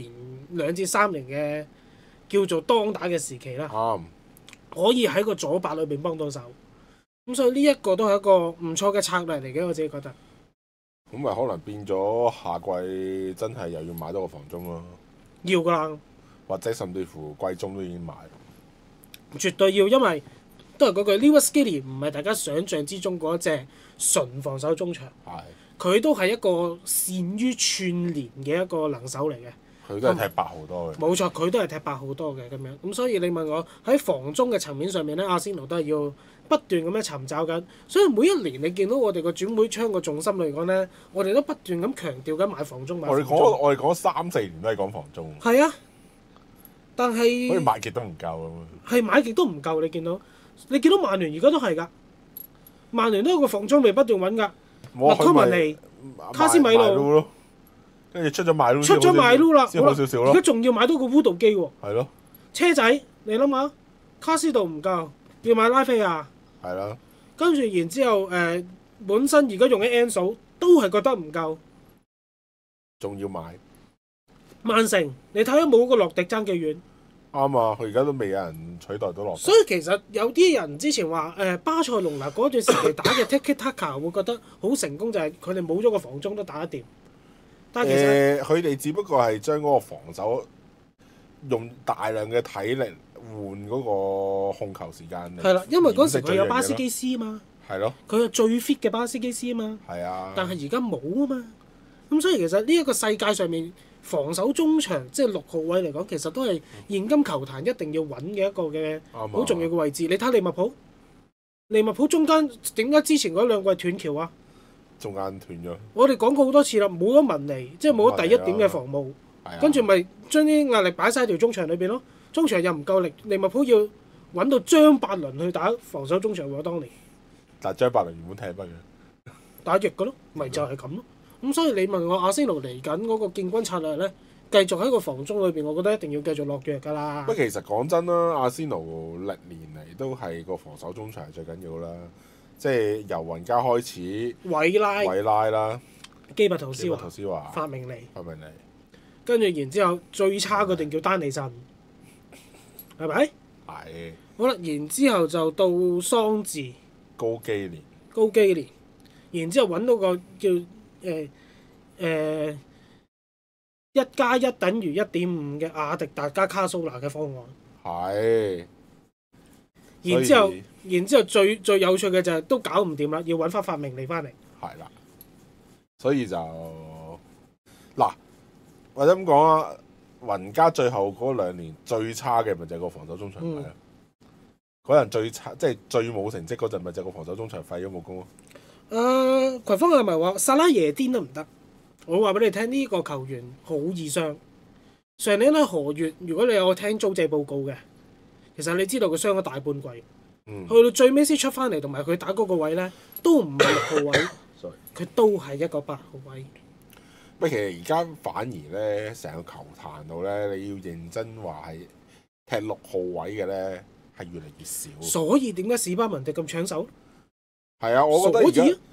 2至3年嘅叫做當打嘅時期啦。可以喺個左八裏邊幫到手，咁所以呢一個都係一個唔錯嘅策略嚟嘅，我自己覺得。 咁咪可能變咗下季真係又要買多個防中咯。 要㗎啦， 或者甚至乎季中都已經買。 絕對要，因為都係嗰句 Lewis Skelly 唔係大家想象之中嗰一隻純防守中場，佢都係一個善於串聯嘅一個能手嚟嘅。 佢都係踢8號多嘅。 冇錯，佢都係踢8號多嘅咁樣。咁所以你問我喺防中嘅層面上面咧，阿仙奴都係要不斷咁樣尋找緊。所以每一年你見到我哋個轉會窗個重心嚟講咧，我哋都不斷咁強調緊買防中。 我哋講3-4年都係講防中。 係啊，但係好似買極都唔夠咁。 係買極都唔夠，你見到曼聯而家都係㗎，曼聯都有個防中未不斷揾㗎。麥湯文尼、卡斯米路。 跟住出咗買擼啦， 先好少少咯。 而家仲要買多個烏杜基喎。 係咯。 車仔，你諗下，卡斯度唔夠，要買拉菲亞。 係啦。 跟住然之後，本身而家用嘅 Enzo 都係覺得唔夠， 仲要買。 曼城，你睇下冇個洛迪爭幾遠。 啱啊！佢而家都未有人取代到洛迪。 所以其實有啲人之前話巴塞隆拿嗰段時期打嘅 Tiki Taka 會覺得好成功，就係佢哋冇咗個防中都打得掂。但其實佢哋只不過係將嗰個防守用大量嘅體力換嗰個控球時間。 係啦，因為嗰時佢有巴斯基斯嘛。 係咯。 佢係最 fit 嘅巴斯基斯啊嘛。 係啊。 但係而家冇啊嘛。咁所以其實呢一個世界上面防守中場即係6號位嚟講，其實都係現今球壇一定要揾嘅一個嘅好重要嘅位置。你睇利物浦中間點解之前嗰2季斷橋啊？ 中間斷咗。我哋講過好多次啦，冇咗文尼，即係冇咗第一點嘅防務，跟住咪將啲壓力擺晒條中場裏邊咯。中場又唔夠力，利物浦要揾到張伯倫去打防守中場喎。當年， 但係張伯倫原本踢乜嘅？ 打翼嘅咯，咪就係咁咯。咁所以你問我阿仙奴嚟緊嗰個進軍策略咧，繼續喺個防中裏邊，我覺得一定要繼續落藥㗎啦。 不過其實講真啦，阿仙奴歷年嚟都係個防守中場係最緊要啦。即係由雲加開始，韋拉啦， 基拔圖斯華、法明尼，跟住然之後最差嗰定叫丹尼神，係咪？ 係。 好啦，然之後就到桑治、 高基連， 然之後揾到個叫1+1等於1.5嘅亞迪達加卡蘇拿嘅方案。 係。 然之後最有趣嘅就係都搞唔掂啦，要揾翻法明尼翻嚟。 係啦，所以就嗱，或者咁講啊，雲加最後嗰2年最差嘅咪就係個防守中場費咯。嗰陣最差，即係最冇成績嗰陣咪就係個防守中場費都冇功咯。 葵芳係咪話薩拉耶甸都唔得？我話俾你聽，呢個球員好易傷。上年咧何月，如果你有聽租借報告嘅，其實你知道佢傷咗大半季。去到最尾先出翻嚟，同埋佢打嗰個位咧，都唔係6號位，佢都係一個8號位。 不過其實而家反而咧，成個球壇度咧，你要認真話係踢6號位嘅咧，係越嚟越少。 所以點解史巴文迪咁搶手？ 係啊，我覺得而家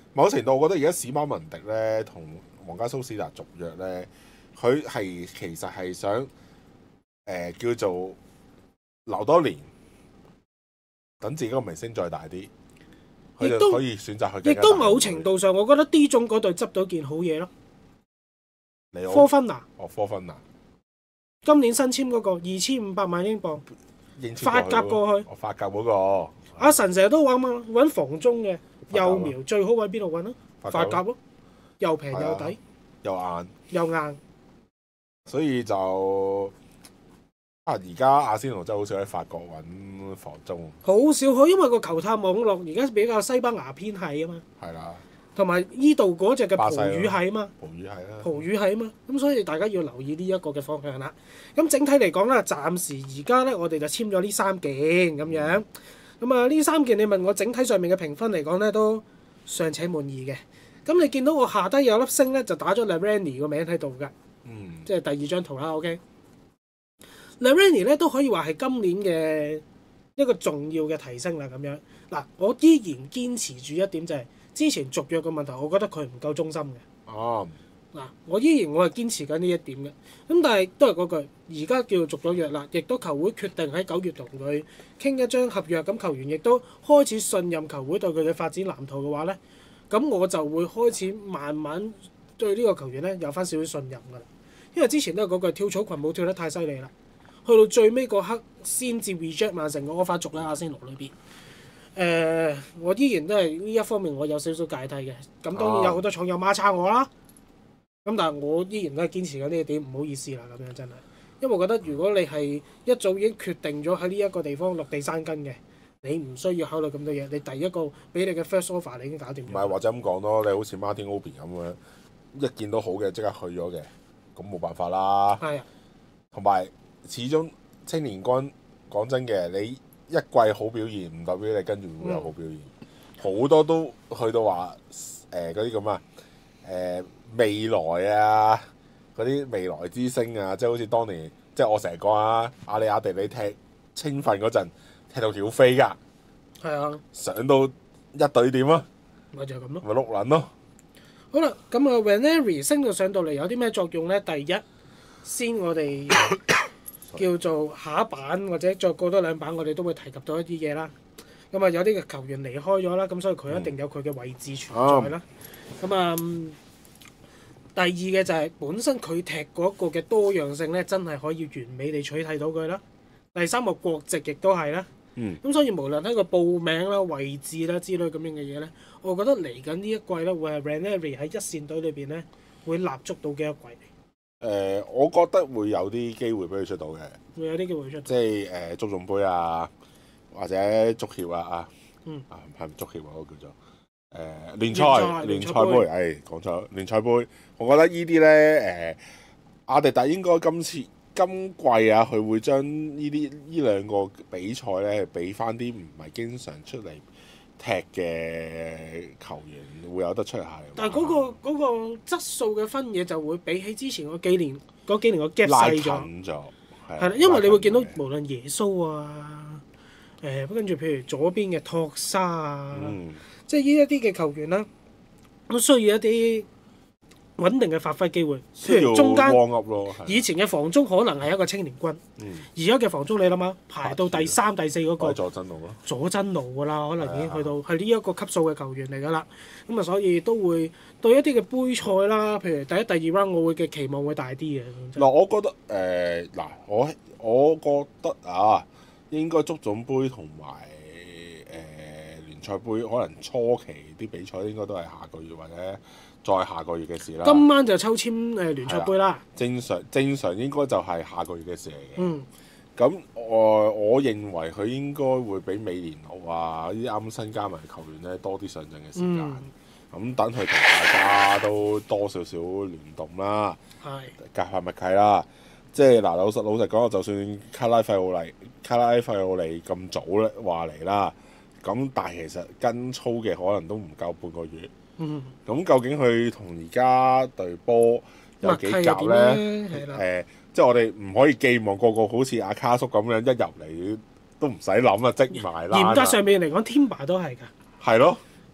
某程度我覺得而家史馬文迪咧同皇家蘇斯達續約咧，佢係其實係想叫做留多年，等自己個明星再大啲，佢就可以選擇去。 亦都某程度上，我覺得 D 總嗰隊執到件好嘢咯。科芬拿， 科芬拿， 今年新簽嗰個2500萬英鎊，法甲過去。 法甲嗰個。 阿神成日都揾防中嘅幼苗，最好揾邊度揾啊？法甲咯，又平又抵，又硬。所以就而家阿仙奴真係好少喺法國揾防中， 好少去，因為個球探網絡而家比較西班牙偏係啊嘛。 係啦。 同埋依度嗰隻嘅葡語係啊嘛，葡語係啊嘛，咁所以大家要留意呢一個嘅方向啦。咁整體嚟講咧，暫時而家咧，我哋就簽咗呢3件咁樣。咁啊，呢3件你問我整體上面嘅評分嚟講咧，都尚且滿意嘅。咁你見到我下低有粒星咧，就打咗 Laverny 個名喺度㗎，即係第2張圖啦。OK，Laverny 咧都可以話係今年嘅一個重要嘅提升啦。咁樣嗱，我依然堅持住一點就係。之前續約嘅問題，我覺得佢唔夠忠心嘅。嗱，我係堅持緊呢一點嘅。咁但係都係嗰句，而家叫做續咗約啦，亦都球會決定喺9月同佢傾一張合約，咁球員亦都開始信任球會對佢嘅發展藍圖嘅話咧，咁我就會開始慢慢對呢個球員咧有翻少少信任㗎啦。因為之前都係嗰句，跳草裙舞跳得太犀利啦，去到最尾嗰刻先至 reject 曼城嘅 offer 續喺阿仙奴裏邊。我依然都係呢一方面，我有少少芥蒂嘅。咁當然有好多廠友孖叉我啦。咁但係我依然都係堅持緊呢一點，唔好意思啦，咁樣真係。因為我覺得如果你係一早已經決定咗喺呢一個地方落地生根嘅，你唔需要考慮咁多嘢。你第一個俾你嘅 first offer 你已經搞掂咗。 唔係或者咁講咯，你好似 Martin Obi 咁樣，一見到好嘅即刻去咗嘅，咁冇辦法啦。係啊。同埋始終青年軍講真嘅，你一季好表現唔代表你跟住會有好表現，好多都去到話嗰啲咁啊未來啊嗰啲未來之星啊，即係好似當年即係我成日講啊，阿里亞地里踢青訓嗰陣踢到曉飛㗎，係啊，上到一隊點啊？ 咪就係咁咯， 咪碌撚咯。 好啦，咁啊 Ranieri 升到上到嚟有啲咩作用咧？第一先我哋叫做下一版或者再過多2版，我哋都會提及到一啲嘢啦。咁啊有啲嘅球員離開咗啦，咁所以佢一定有佢嘅位置存在啦。咁第二嘅就係本身佢踢嗰個嘅多樣性咧，真係可以完美地取替到佢啦。第三個國籍亦都係啦。咁所以無論喺個報名啦、位置啦之類咁樣嘅嘢咧，我覺得嚟緊呢一季咧會係 Ranieri 喺一線隊裏邊咧會立足到嘅一季。 我覺得會有啲機會俾佢出到嘅， 會有啲機會出到， 即係足總杯啊，或者足協啊係咪足協嗰個叫做聯賽杯？講錯聯賽杯。我覺得呢啲咧阿迪達應該今季啊，佢會將呢兩個比賽咧俾翻啲唔係經常出嚟踢嘅球員會有得出下。 但係嗰個質素嘅分野就會比起之前嗰幾年個 gap 細咗，係啦，因為你會見到無論耶穌啊，跟住譬如左邊嘅托沙啊，即係呢一啲嘅球員啦，都需要一啲穩定嘅發揮機會。譬如中間以前嘅防中可能係一個青年軍，而家嘅防中你諗下排到第3、第4嗰個佐真奴咯， 佐真奴㗎啦，可能已經去到係呢一個級數嘅球員嚟㗎啦。咁啊，所以都會對一啲嘅杯賽啦，譬如第1、第2 round，我會嘅期望會大啲嘅。 嗱，我覺得我覺得啊，應該足總杯同埋聯賽杯可能初期啲比賽應該都係下個月或者再下個月嘅事啦。今晚就抽籤聯賽杯啦。 正常應該就係下個月嘅事嚟嘅。咁我認為佢應該會比美連奴啊呢啲啱新加盟嘅球員咧多啲上陣嘅時間。咁等佢同大家都多少少聯動啦，夾下默契啦。即係嗱，老實講，就算卡拉費奧利咁早咧話嚟啦，咁但係其實跟操嘅可能都唔夠半個月。咁究竟佢同而家隊波有幾夾咧？即係我哋唔可以寄望個好似阿卡叔咁樣一入嚟都唔使諗啊，積埋啦。 嚴格上面嚟講，Timber 都係㗎。 係咯。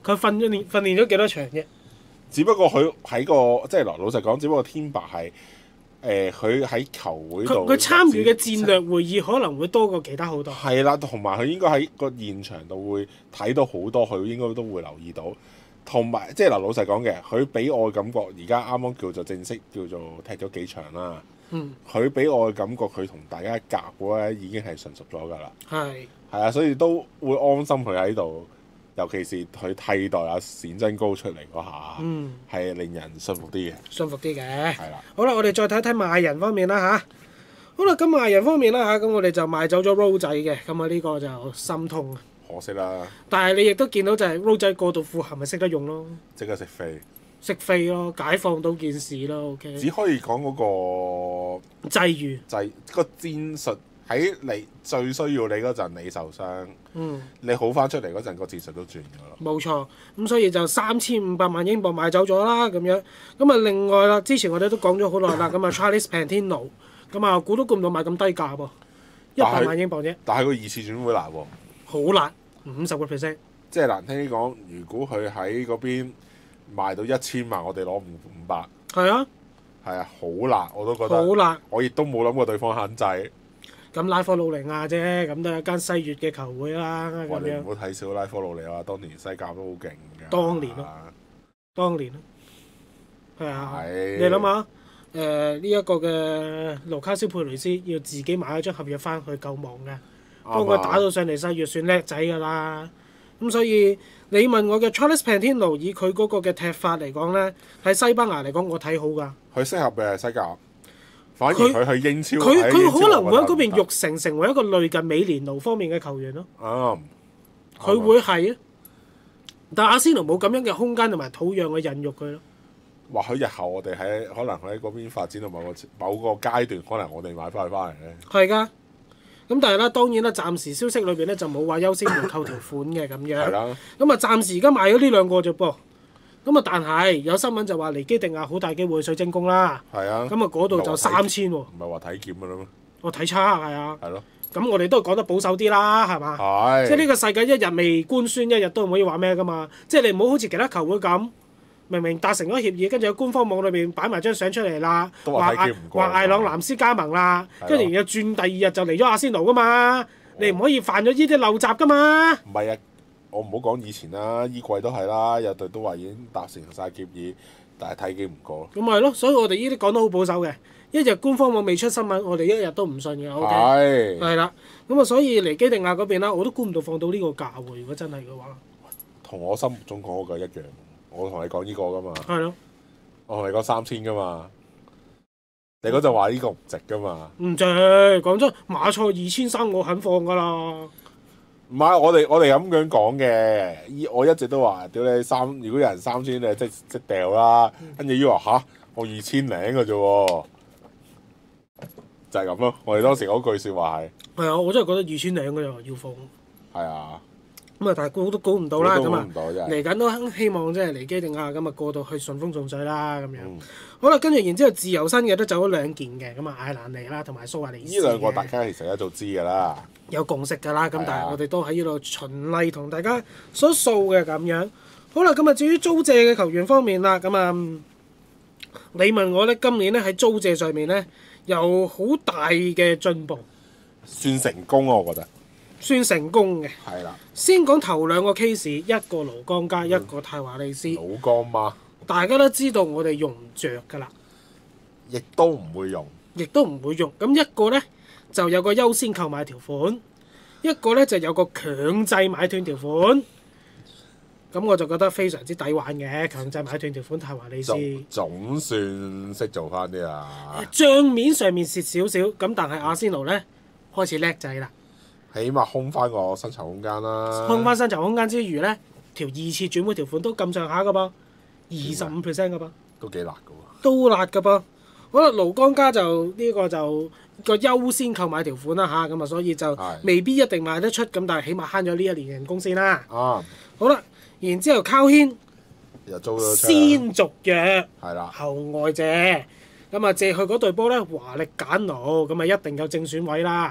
佢訓練咗幾多場啫？ 只不過佢喺個即係老實講，只不過天白係佢喺球會度佢參與嘅戰略會議可能會多過其他好多。 係啦，同埋佢應該喺個現場度會睇到好多，佢應該都會留意到。同埋即係老實講嘅，佢俾我嘅感覺，而家啱啱叫做正式叫做踢咗幾場啦。佢俾我嘅感覺，佢同大家夾嗰咧已經係純熟咗㗎啦。係啊，所以都會安心佢喺度，尤其是佢替代阿冼真高出嚟嗰下，係令人信服啲嘅。信服啲嘅。係啦。 好啦，我哋再睇睇賣人方面啦嚇。好啦，咁賣人方面啦嚇，咁我哋就賣走咗 Rowe 仔嘅，咁啊呢個就心痛啊。 可惜啦。 但係你亦都見到就係 Rowe 仔過到富咸咪識得用咯。 即刻食飛。 識飛咯，解放到件事咯。OK。 只可以講嗰個際遇。 個戰術喺你最需要你嗰陣，你受傷。你好翻出嚟嗰陣，個戰術都轉咗咯。 冇錯，咁所以就3500萬英鎊買走咗啦，咁樣。咁啊，另外啦，之前我哋都講咗好耐啦，咁啊 Charles Pantino，咁啊估都估唔到買咁低價噃，100萬英鎊啫。 但係個二次轉會難喎。 好難，50%。 即係難聽啲講，如果佢喺嗰邊賣到1000萬，我哋攞500。 係啊。 係啊，好難，我都覺得。 好難。 我亦都冇諗過對方限制。 咁拉科魯尼亞啫，咁都係一間西乙嘅球會啦。 哇！你唔好睇小拉科魯尼亞，當年西甲都好勁㗎。 當年咯，係啊。你諗下，呢一個嘅盧卡斯佩雷斯要自己買咗張合約翻去救亡嘅，幫佢打到上嚟西乙算叻仔㗎啦。咁所以你問我嘅 Charles Pantino 以佢嗰個嘅踢法嚟講咧，喺西班牙嚟講我睇好㗎。 佢適合嘅係西甲。反而佢去英超， 佢可能會喺嗰邊育成為一個類近美連奴方面嘅球員咯。佢會係啊，但係阿仙奴冇咁樣嘅空間同埋土壤去孕育佢咯。 或許日後我哋可能喺嗰邊發展到某個階段，可能我哋買翻嚟咧。係㗎， 咁但係咧，當然啦，暫時消息裏邊咧就冇話優先回購條款嘅咁樣。 係啦。 咁啊，暫時而家買咗呢兩個啫噃。咁啊，但係有新聞就話尼基迪亞好大機會水晶宮啦。係啊。咁啊，嗰度就3000喎。 唔係話體檢㗎啦咩？ 我睇差係啊。 係咯。 咁我哋都係講得保守啲啦，係嘛？係。即係呢個世界一日未官宣，一日都唔可以話咩㗎嘛。即係你唔好好似其他球會咁，明明達成咗協議，跟住喺官方網裏邊擺埋張相出嚟啦，話艾朗南斯加盟啦，跟住然後轉第二日就嚟咗阿仙奴㗎嘛。你唔可以犯咗呢啲陋習㗎嘛。 唔係啊。我唔好講以前啦，依季都係啦，有隊都話已經達成晒協議，但係體檢唔過。 咁咪咯，所以我哋呢啲講得好保守嘅，一日官方網未出新聞，我哋一日都唔信嘅。OK，係啦，咁啊，所以尼基迪亞嗰邊啦，我都估唔到放到呢個價喎。如果真係嘅話， 同我心目中講嗰個一樣，我同你講呢個㗎嘛。 係咯， 我同你講3000㗎嘛，你嗰陣話呢個唔值㗎嘛。 唔值，講真，馬賽2300我肯放㗎啦。 唔係，我哋咁樣講嘅，我一直都話，屌你如果有人3000，你即掉啦。跟住依話吓，我2000零嘅啫喎，就係咁咯。我哋當時嗰句説話係。係啊，我真係覺得2000零嘅又要放。 係啊。 咁啊，但係估都估唔到啦，咁啊， 嚟緊都希望即係尼基迪亞咁啊過到去順風順水啦，咁樣。好啦，跟住然之後自由身嘅都走咗2件嘅，咁啊艾蘭尼啦同埋蘇亞尼斯。 呢兩個大家其實一早知㗎啦。 有共識㗎啦，咁但係我哋都喺呢度循例同大家所數嘅咁樣。好啦，咁啊至於租借嘅球員方面啦，咁啊你問我咧，今年咧喺租借上面咧有好大嘅進步， 算成功啊，我覺得。 算成功嘅。 係啦。 先講頭兩個 case， 一個盧江加，一個泰華利斯。 盧江嗎？ 大家都知道我哋用唔着㗎啦。 亦都唔會用。 咁一個咧就有個優先購買條款，一個咧就有個強制買斷條款。咁我就覺得非常之抵玩嘅，強制買斷條款泰華利斯。 總算識做翻啲啦。 帳面上面蝕少少，咁但係阿仙奴咧開始叻仔啦。 起碼空翻個薪酬空間啦。 空翻薪酬空間之餘咧，條2次轉會條款都咁上下㗎噃，25% 㗎噃。 都幾辣㗎喎。 都辣㗎噃。好啦，盧江家就呢個就個優先購買條款啦嚇，咁啊所以就未必一定賣得出，咁但係起碼慳咗呢1年人工先啦。好啦，然之後靠軒又租咗先續約， 係啦， 後外借，咁啊借去嗰隊波咧華力簡奴，咁啊一定有正選位啦。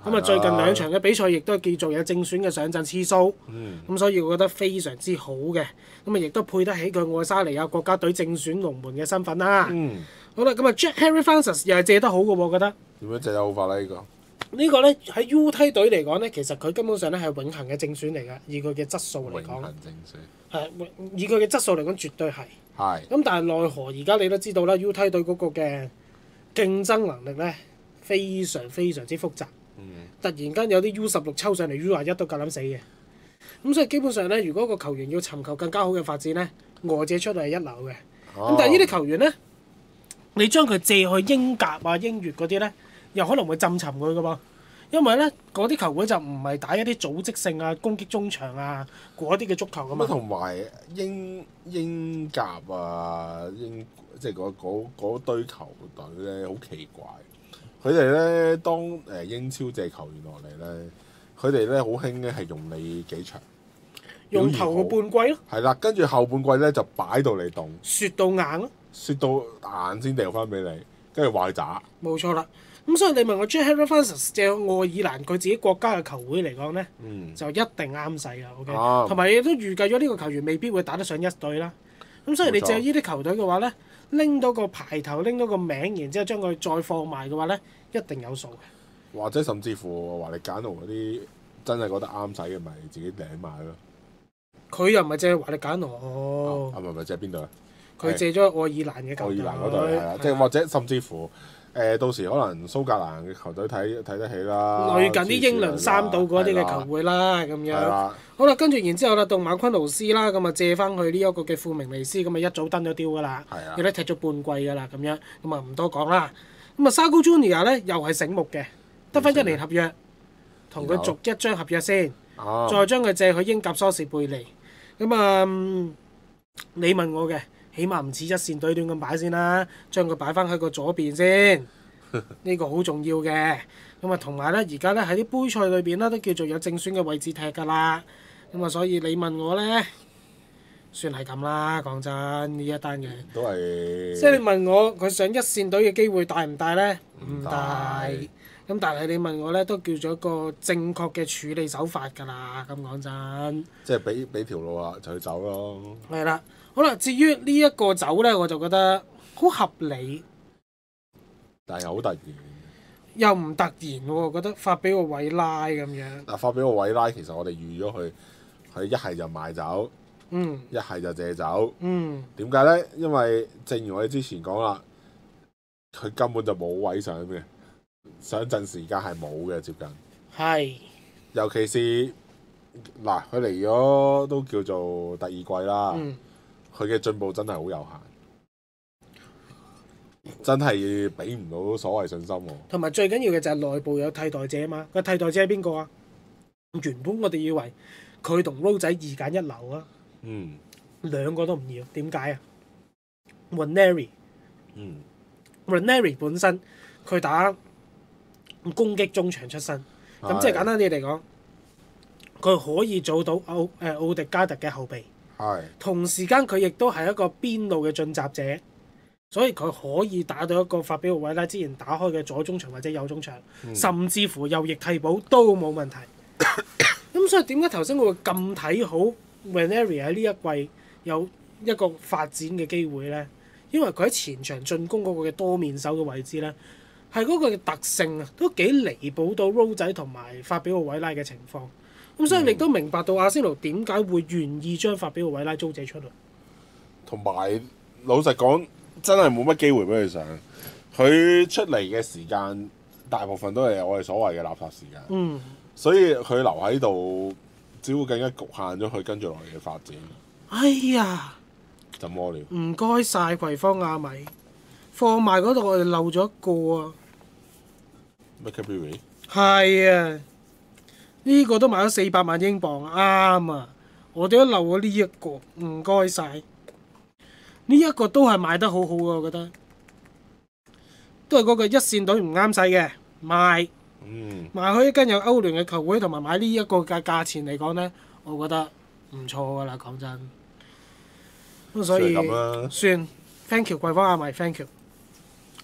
咁啊，最近2場嘅比賽亦都叫做有正選嘅上陣次數。咁所以我覺得非常之好嘅。咁啊，亦都配得起佢愛沙尼亞國家隊正選龍門嘅身份啦。好啦，咁啊 Jack Harry Francis 又係借得好嘅喎，我覺得。 點樣借得好法咧？ 呢個咧喺 U 梯隊嚟講咧，其實佢根本上咧係永恆嘅正選嚟㗎，以佢嘅質素嚟講。 永恆正選。 係以佢嘅質素嚟講，絕對係。 係。 咁但係奈何而家你都知道啦，U 梯隊嗰個嘅競爭能力咧非常非常之複雜。突然間有啲 U16抽上嚟 U21都夠膽死嘅。咁所以基本上咧，如果個球員要尋求更加好嘅發展咧，外借出嚟係一流嘅。咁但係呢啲球員咧，你將佢借去英甲啊、英乙嗰啲咧，又可能會浸沉佢噶噃。因為咧，嗰啲球會就唔係打一啲組織性啊、攻擊中場啊嗰啲嘅足球噶嘛。 同埋英甲啊、即係嗰堆球隊咧，好奇怪。佢哋咧當英超借球員落嚟咧，佢哋咧好興咧係用你幾場， 用頭個半季咯。 係啦，跟住後半季咧就擺到你凍， 雪到硬咯， 雪到硬先掉翻俾你，跟住話佢渣。 冇錯啦。咁所以你問我 Jack Harry Francis 借愛爾蘭佢自己國家嘅球會嚟講咧，就一定啱使噶。OK，同埋亦都預計咗呢個球員未必會打得上一隊啦。咁所以你借呢啲球隊嘅話咧，拎到個牌頭，拎到個名，然之後將佢再放埋嘅話咧，一定有數嘅。 或者甚至乎話你簡奴嗰啲真係覺得啱使嘅，咪自己領埋咯。 佢又唔係借華力簡奴， 係咪借邊度啊？ 佢借咗愛爾蘭嘅球隊。 愛爾蘭嗰隊係啦，即係或者甚至乎到時可能蘇格蘭嘅球隊睇得起啦。 類近啲英倫三島嗰啲嘅球會啦，咁樣。好啦，跟住然之後啦，到馬昆奴斯啦，咁啊借翻去呢一個嘅富明尼斯，咁啊一早登咗雕噶啦，有得踢咗半季噶啦，咁樣咁啊唔多講啦。咁啊沙高 Junior 咧又係醒目嘅，得翻1年合約，同佢續一張合約先，再將佢借去英甲蘇士貝利。咁啊，你問我嘅，起碼唔似一線隊亂咁擺先啦，將佢擺翻喺個左邊先，呢個好重要嘅。咁啊，同埋咧，而家咧喺啲杯賽裏邊咧都叫做有正選嘅位置踢㗎啦。咁啊，所以你問我咧，算係咁啦。講真，呢一單嘢都係。 即係你問我佢上一線隊嘅機會大唔大咧？唔大。咁但係你問我咧，都叫做一個正確嘅處理手法㗎啦。咁講真。即係俾條路啊，就去走咯。 係啦，好啦，至於呢一個走咧，我就覺得好合理。 但係好突然。 又唔突然喎，我覺得法比奧韋拉咁樣。 嗱，法比奧韋拉其實我哋預咗佢一係就賣走，一係就借走。點解咧？因為正如我哋之前講啦，佢根本就冇位上嘅，上陣時間係冇嘅，接近。係。尤其是嗱，佢嚟咗都叫做第二季啦，佢嘅進步真係好有限。真係俾唔到所謂信心喎。同埋最緊要嘅就係內部有替代者啊嘛。個替代者係邊個啊？原本我哋以為佢同 Rose 仔2揀1流啊。兩個都唔要，點解啊 ？Ranieri Ranieri 本身佢打攻擊中場出身，咁即係簡單啲嚟講，佢可以做到奧迪加特嘅後備。同時間佢亦都係一個邊路嘅進襲者。所以佢可以打到一個法比奧韋拉之前打開嘅左中場或者右中場，甚至乎右翼替補都冇問題。咁所以點解頭先我會咁睇好 Ranieri 喺呢一季有一個發展嘅機會呢？因為佢喺前場進攻嗰個嘅多面手嘅位置呢，係嗰個嘅特性啊，都幾彌補到 Rose 仔同埋法比奧韋拉嘅情況。咁所以你都明白到阿仙奴點解會願意將法比奧韋拉租借出嚟。同埋老實講，真係冇乜機會俾佢上，佢出嚟嘅時間大部分都係我哋所謂嘅垃圾時間，所以佢留喺度，只會更加局限咗佢跟住落嚟嘅發展。哎呀，怎麼了？唔該晒葵芳亞米，放賣嗰度我哋漏咗一個啊。McAberry 係啊，呢個都買咗400萬英鎊，啱啊！我哋都漏咗呢一個，唔該晒。呢一個都係賣得好好嘅，我覺得都係嗰個一線隊唔啱使嘅賣，賣去一間有歐聯嘅球會，同埋買呢一個嘅價錢嚟講呢，我覺得唔錯㗎啦，講真。咁所以算 thank you 桂芳阿米 thank you。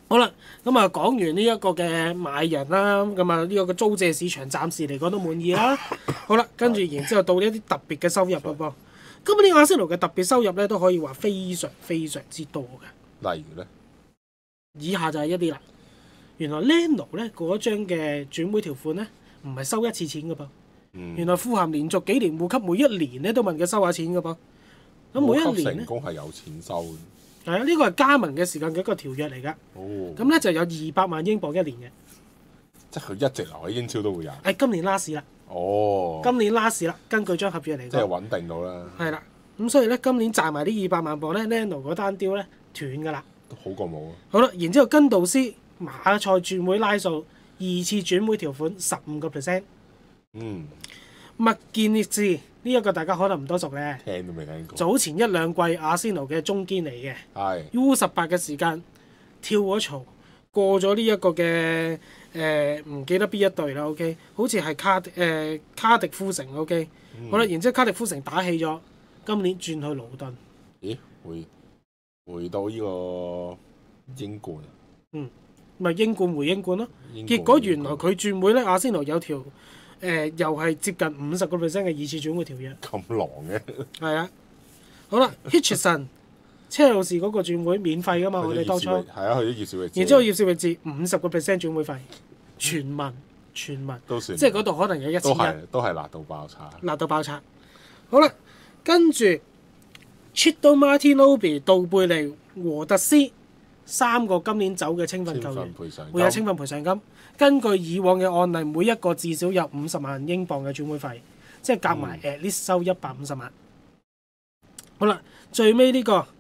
好啦，咁啊講完呢一個嘅買人啦，咁啊呢個嘅租借市場暫時嚟講都滿意啦。好啦，跟住然之後到呢一啲特別嘅收入咯噃。今年阿仙奴嘅特別收入咧都可以話非常非常之多嘅。 例如咧， 以下就係一啲啦。原來 Leno 咧嗰張嘅轉會條款咧唔係收一次錢嘅噃。原來富咸連續幾年護級，每一年咧都問佢收下錢嘅噃。咁每一年咧， 成功係有錢收嘅。 係啊，呢個係加盟嘅時間嘅一個條約嚟㗎。 哦， 咁咧就有200萬英鎊一年嘅。 即係佢一直留喺英超都會有。 係今年 last 啦。 哦， 今年 last 啦，根據張合約嚟講。 即係穩定到啦。 係啦，咁所以咧今年賺埋啲200萬鎊咧 Leno 嗰單雕咧斷㗎啦。 都好過冇啊。 好啦，然之後根道斯馬賽轉會拉數2次轉會條款15%。 嗯。 麥健列治呢一個大家可能唔多熟咧， 聽都未聽過。 早前1-2季阿仙奴嘅中堅嚟嘅。 係。 U18嘅時間跳咗槽，過咗呢一個嘅唔記得邊一隊啦。OK， 好似係卡迪夫城。OK，好啦，然之後卡迪夫城打氣咗，今年轉去勞頓。 咦？回到呢個英冠。 咪英冠回英冠咯。 英冠結果原來佢轉會咧，阿仙奴有條又係接近50%嘅2次轉會條約。 咁狼嘅。 係啊，好啦，Hitchison 車路士嗰個轉會免費噶嘛，我哋當初。 係啊，去咗葉少域。 然之後葉少域治50%轉會費，全民。都算。即係嗰度可能有1100。 都係辣到爆炸。辣到爆炸。好啦，跟住 Chito Martinobi、杜貝尼、和特斯3個今年走嘅青訓球員，會有青訓賠償金。根據以往嘅案例，每一個至少有50萬英鎊嘅轉會費，即係夾埋at least收150萬。好啦，最尾呢個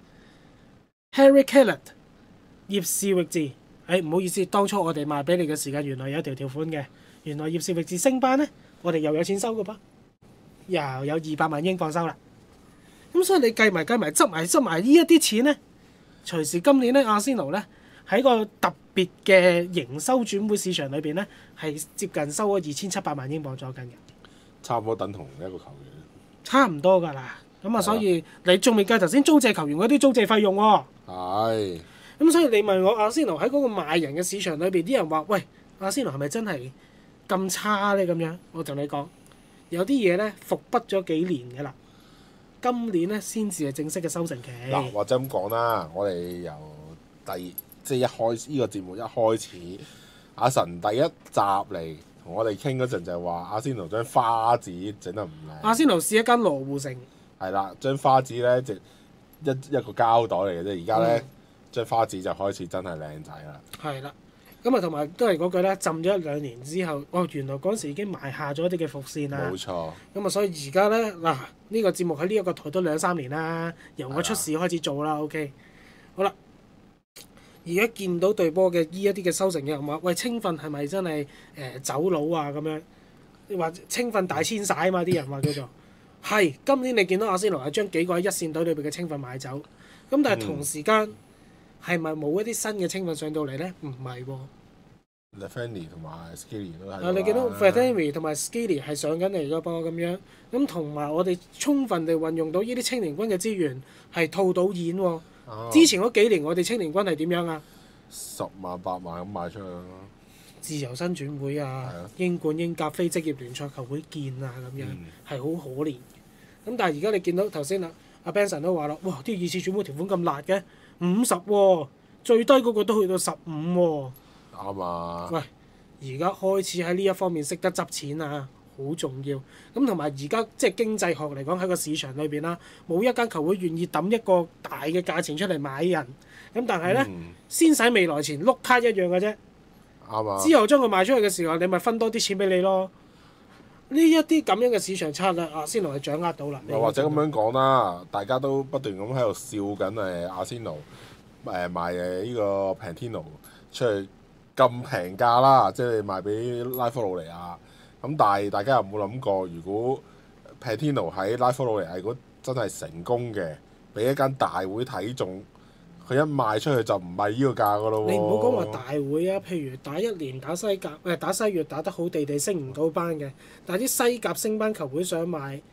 Harry Kellett 葉士域治，唔好意思，當初我哋賣俾你嘅時間原來有一條條款嘅，原來葉士域治升班呢，我哋又有錢收嘅噃，又有200萬英鎊收啦。咁所以你計埋執埋呢一啲錢呢，隨時今年咧阿仙奴咧喺個特別嘅營收轉會市場裏邊咧，係接近收咗2700萬英鎊左近嘅， 差唔多等同一個球員。 差唔多㗎啦。咁啊，所以你仲未計頭先租借球員嗰啲租借費用喎。 係。 咁所以你問我阿仙奴喺嗰個賣人嘅市場裏邊，啲人話：喂，阿仙奴係咪真係咁差咧？咁樣，我同你講，有啲嘢咧伏筆咗幾年㗎啦。今年咧先至係正式嘅收成期。 嗱，或者咁講啦，我哋由即係一開呢個節目一開始，阿神第一集嚟同我哋傾嗰陣就係話阿仙奴將花子整得唔靚。阿仙奴試一間羅湖城。係啦，將花子咧就一個膠袋嚟嘅啫，而家咧將花子就開始真係靚仔啦。係啦， 咁啊同埋都係嗰句咧，浸咗1-2年之後，原來嗰時已經埋下咗一啲嘅伏線啦。冇錯。咁啊，所以而家咧嗱，呢個節目喺呢一個台都2-3年啦，由我出事開始做啦。OK， 好啦，而家見到隊波嘅呢一啲嘅收成嘅人話，喂，青訓係咪真係走佬啊？咁樣話青訓大遷徙啊嘛，啲人話叫做係。今年你見到阿仙奴係將幾個喺一線隊裏邊嘅青訓買走，咁但係同時間係咪冇一啲新嘅青訓上到嚟咧？唔係喎。 Lefany 同埋 Skilly 都係。 你見到 Lefany 同埋 Skilly 係上緊嚟嘅噃咁樣，咁同埋我哋充分地運用到呢啲青年軍嘅資源係套到演喎。之前嗰幾年我哋青年軍係點樣啊？10萬8萬咁賣出去咯。自由身轉會啊，英冠、英甲、非職業聯賽球會見啊咁樣，係好可憐。咁但係而家你見到頭先阿 Benson 都話啦，哇！啲2次轉會條款咁辣嘅，50喎，最低嗰個都去到15喎。啱啊！喂，而家開始喺呢一方面識得執錢啊，好重要。咁同埋而家即係經濟學嚟講喺個市場裏邊啦，冇一間球會願意抌一個大嘅價錢出嚟買人。咁但係咧，先使未來錢，碌卡一樣嘅啫。啱啊！之後將佢賣出去嘅時候，你咪分多啲錢俾你咯。呢一啲咁樣嘅市場策略，阿仙奴係掌握到啦。 又或者咁樣講啦，大家都不斷咁喺度笑緊阿仙奴賣呢個 Pantino 出去咁平價啦，即係賣俾拉科魯尼亞。咁但係大家有冇諗過，如果 Pantino 喺拉科魯尼亞如果真係成功嘅，俾一間大會睇中，佢一賣出去就唔係呢個價噶咯喎。你唔好講話大會啊，譬如打1年打西甲，打西乙打得好地地升唔到班嘅，但係啲西甲升班球會想買，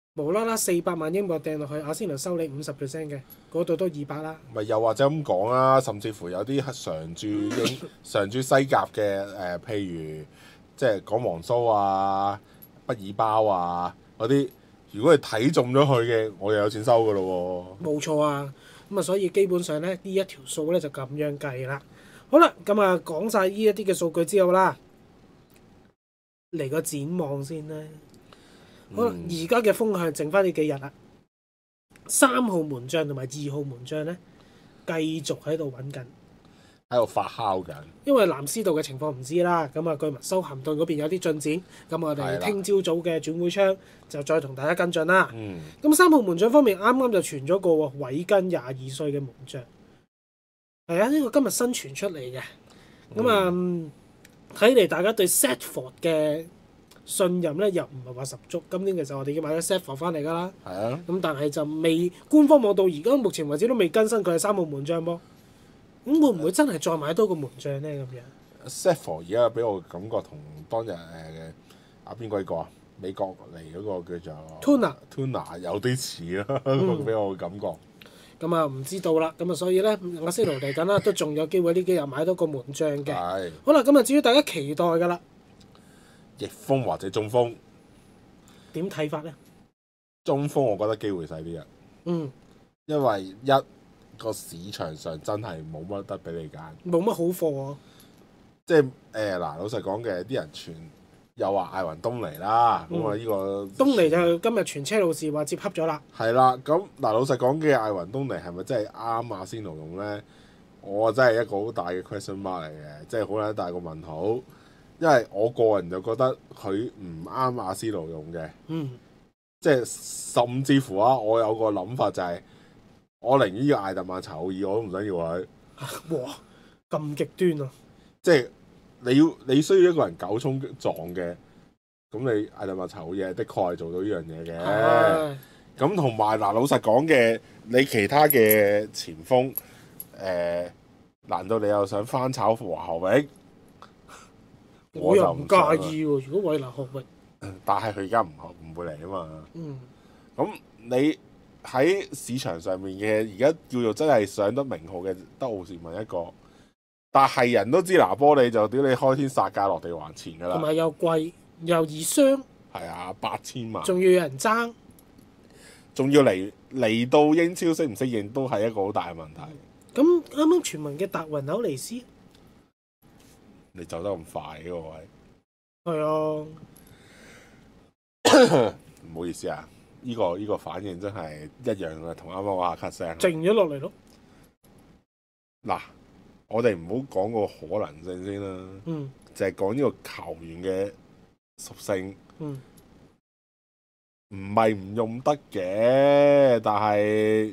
無啦啦400萬英鎊掟落去，阿仙奴收你50% 嘅，嗰度都200啦。 咪又或者咁講啦，甚至乎有啲常駐西甲嘅譬如即係講皇蘇啊、畢爾包啊嗰啲，如果係睇中咗佢嘅，我又有錢收噶咯喎。 冇錯啊，咁啊，所以基本上咧呢一條數咧就咁樣計啦。好啦，咁啊講晒呢一啲嘅數據之後啦，嚟個展望先啦。好啦，而家嘅風向剩翻呢幾日啦。3號門將同埋2號門將咧，繼續喺度揾緊， 喺度發酵緊。 因為藍斯道嘅情況唔知啦，咁啊據聞修咸頓嗰邊有啲進展，咁我哋聽朝早嘅轉會窗就再同大家跟進啦。咁3號門將方面，啱啱就傳咗個喎，韋根22歲嘅門將，係啊，呢個今日新傳出嚟嘅。咁啊，睇嚟大家對 Setford 嘅信任咧又唔係話十足，今年其實我哋已經買咗 Setford 翻嚟㗎啦。 係啊。 咁但係就未官方網到而家目前為止都未更新佢係3號門將噃。咁會唔會真係再買多個門將咧？咁樣 Setford 而家俾我感覺同當日邊個啊？美國嚟嗰個叫做 Tuna 有啲似啦，俾我嘅感覺。 咁啊唔知道啦，咁啊所以咧阿仙奴嚟緊啦，都仲有機會呢幾日買多個門將嘅。 係。 好啦，咁啊至於大家期待㗎啦， 翼鋒或者中鋒點睇法咧？ 中鋒我覺得機會細啲啊。因為一個市場上真係冇乜得俾你揀， 冇乜好貨啊。 即係嗱，老實講嘅，啲人傳又話艾雲東尼啦，咁啊呢個東尼就今日傳車路士話接洽咗啦。 係啦，咁嗱老實講嘅，艾雲東尼係咪真係啱阿仙奴用咧？我真係一個好大嘅 question mark 嚟嘅，即係好撚大個問號。因為我個人就覺得佢唔啱阿仙奴用嘅。即係甚至乎啊，我有個諗法就係、我寧願要艾特曼查奧爾，我都唔想要佢。 哇！咁極端啊！ 即係你需要一個人九衝撞嘅，咁你艾特曼查奧爾的確係做到呢樣嘢嘅。咁同埋嗱，老實講嘅，你其他嘅前鋒難道你又想翻炒華後域？ 我又唔介意喎。如果韋拿學域， 但係佢而家唔會嚟啊嘛。咁你喺市場上面嘅而家叫做真係上得名號嘅得奧士文一個，但係人都知拿波利就屌你開天殺價落地還錢㗎啦， 同埋又貴又易傷， 係啊，8000萬， 仲要有人爭， 仲要嚟到英超適唔適應都係一個好大嘅問題。 咁啱啱傳聞嘅達雲紐尼斯， 你走得咁快嗰個位， 係啊， 唔好意思啊，呢個反應真係一樣嘅，同啱啱嗰下咳聲靜咗落嚟咯。 嗱，我哋唔好講個可能性先啦，就係講呢個球員嘅屬性，唔係唔用得嘅，但係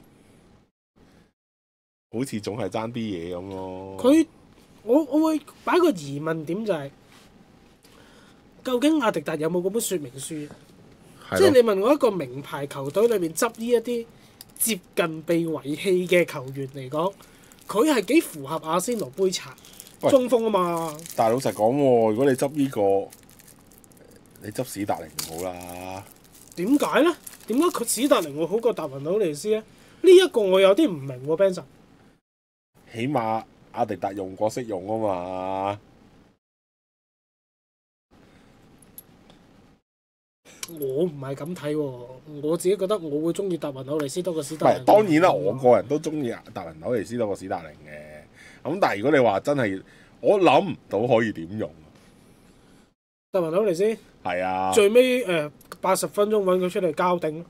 好似總係爭啲嘢咁咯。 我會擺個疑問點就係、究竟阿迪達有冇嗰本說明書？即係你問我一個名牌球隊裏面執呢一啲接近被遺棄嘅球員嚟講，佢係幾符合阿仙奴杯茶中鋒啊嘛？ 但係老實講喎，如果你執呢個，你執史達寧唔好啦。 點解咧？點解佢史達寧會好過達雲紐尼斯咧？呢一個我有啲唔明喎 Benson。 起碼阿迪達用過識用啊嘛。 我唔係咁睇喎，我自己覺得我會中意達雲紐尼斯多過史達寧。 唔係，當然啦，我個人都中意達雲紐尼斯多過史達寧嘅。咁但係如果你話真係，我諗唔到可以點用。 達雲紐尼斯係啊， 最尾80分鐘揾佢出嚟交頂。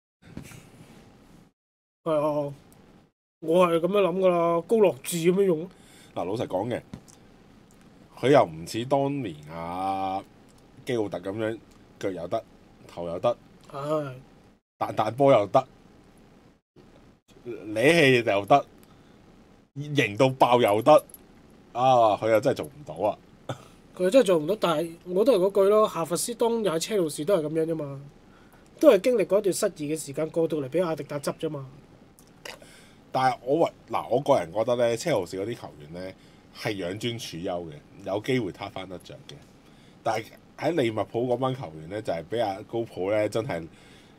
係啊，我係咁樣諗噶啦，高樂智咁樣用。 嗱，老實講嘅，佢又唔似當年基奧特咁樣，腳又得，頭又得，彈波又得，攣氣又得，型到爆又得，佢又真係做唔到啊！ 佢真係做唔到，但係我都係嗰句咯，夏佛斯當日喺車路士都係咁樣啫嘛，都係經歷過一段失意嘅時間，過到嚟俾阿迪達執啫嘛。 但係我個人覺得咧，車路士嗰啲球員咧係養尊處優嘅，有機會撻翻得着嘅。但係喺利物浦嗰班球員咧，就係俾阿高普咧真係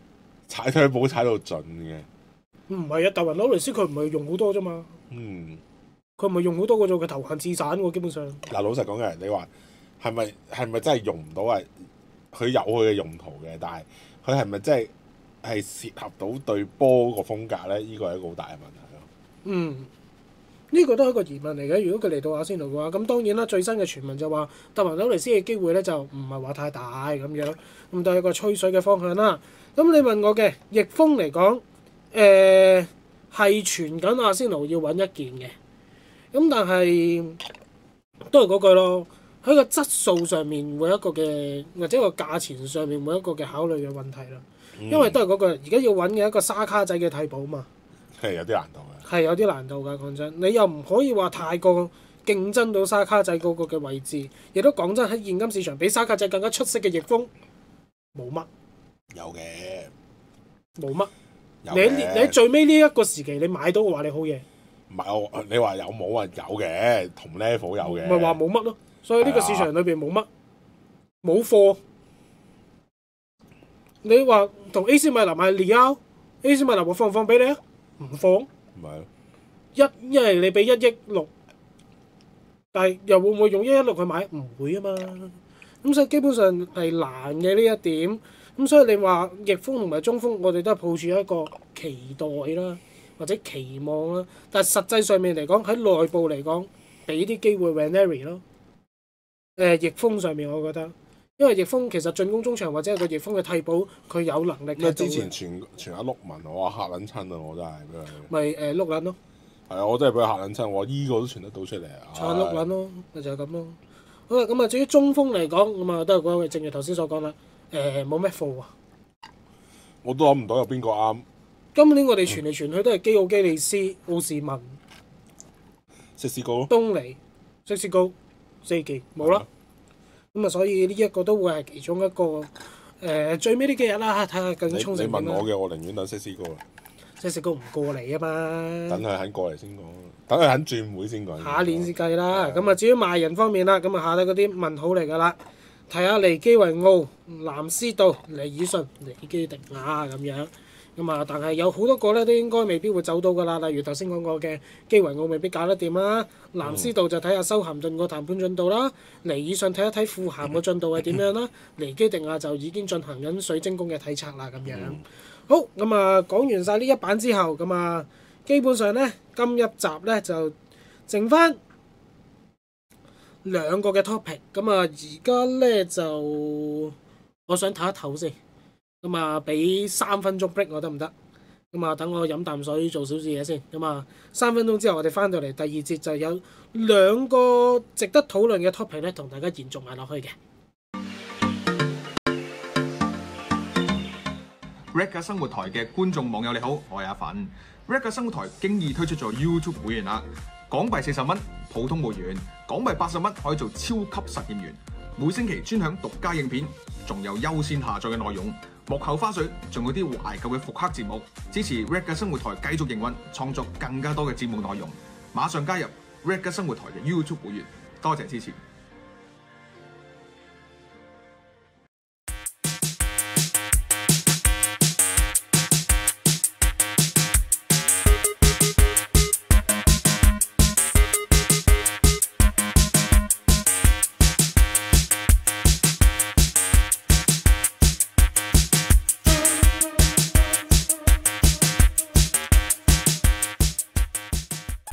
踩退步踩到盡嘅。 唔係啊，達雲紐尼斯佢唔係用好多啫嘛，佢唔係用好多嘅啫，佢投閒自散喎，基本上。 嗱，老實講嘅，你話係咪真係用唔到啊？佢有佢嘅用途嘅，但係佢係咪真係適合到對波個風格咧？呢個係一個好大嘅問題咯。 呢個都係一個疑問嚟嘅。如果佢嚟到阿仙奴嘅話，咁當然啦，最新嘅傳聞就話達雲紐尼斯嘅機會咧就唔係話太大咁樣，咁都係一個吹水嘅方向啦。咁你問我嘅逆風嚟講，係傳緊阿仙奴要揾一件嘅，咁但係都係嗰句咯，喺個質素上面每一個嘅或者個價錢上面每一個嘅考慮嘅問題啦。因為都係嗰句，而家要揾嘅一個沙卡仔嘅替補嘛， 係有啲難度嘅。 係有啲難度㗎，講真，你又唔可以話太過競爭到沙卡仔嗰個嘅位置，亦都講真喺現今市場比沙卡仔更加出色嘅逆風冇乜， 有嘅， 冇乜。 有嘅你喺最尾呢一個時期，你買到嘅話，你好嘢。 唔係你話有冇啊？有嘅，同 level 有嘅。 唔係話冇乜咯，所以呢個市場裏邊冇乜，冇貨。你話同 AC 米蘭買利奧 ，AC 米蘭話放唔放俾你啊？唔放。 唔係咯。 因為你俾1.6億，但係又會唔會用1.6億去買？唔會啊嘛。咁所以基本上係難嘅呢一點。咁所以你話逆風同埋中鋒，我哋都係抱住一個期待啦，或者期望啦。但係實際上面嚟講，喺內部嚟講，俾啲機會 Ranieri 咯。逆風上面我覺得，因為逆風其實進攻中場或者係個逆風嘅替補，佢有能力嘅。 之前傳阿碌文，我話嚇撚親啊！我真係俾佢。 咪碌撚咯。 係啊，我真係俾佢嚇撚親。我依個都傳得到出嚟啊！ 撐碌撚咯，咪就係咁咯。好啦，咁啊，至於中鋒嚟講，咁啊都係嗰個正如頭先所講啦。冇咩貨啊！ 我都諗唔到有邊個啱。 今年我哋傳嚟傳去都係基奧基利斯、奧士文、 色斯高、 東尼、色斯高、四記冇啦。咁啊，所以呢一個都會係其中一個最尾呢幾日啦，睇下究竟衝成點啦。 你問我嘅，我寧願等色斯高啦。 色斯高唔過嚟啊嘛。 等佢肯過嚟先講，等佢肯轉會先講。 下年先計啦。咁啊，至於賣人方面啦，咁啊下底嗰啲問號嚟㗎啦。提下尼基維奧、藍斯道、尼爾遜、尼基迪亞咁樣，咁啊，但係有好多個咧都應該未必會走到㗎啦。例如頭先講過嘅基維奧未必搞得掂啦，藍斯道就睇下修咸頓個談判進度啦，尼爾遜睇一睇富咸個進度係點樣啦，尼基迪亞就已經進行緊水晶宮嘅體測啦咁樣。好，咁啊講完晒呢一版之後，咁啊基本上咧今一集咧就剩翻兩個嘅 topic， 咁啊而家咧就我想唞一唞先，咁啊俾3分鐘 break 我得唔得？咁啊等我飲啖水做少少嘢先，咁啊3分鐘之後我哋翻到嚟第二節就有兩個值得討論嘅 topic 咧，同大家延續埋落去嘅。 Red 生活台嘅觀眾網友你好，我係阿粉。Red 生活台經已推出咗 YouTube 會員啦，港幣40蚊普通會員，港幣80蚊可以做超級實驗員，每星期專享獨家影片，仲有優先下載嘅內容，幕後花絮，仲有啲懷舊嘅復刻節目，支持 Red 生活台繼續營運，創作更加多嘅節目內容。馬上加入 Red 生活台嘅 YouTube 會員，多謝支持。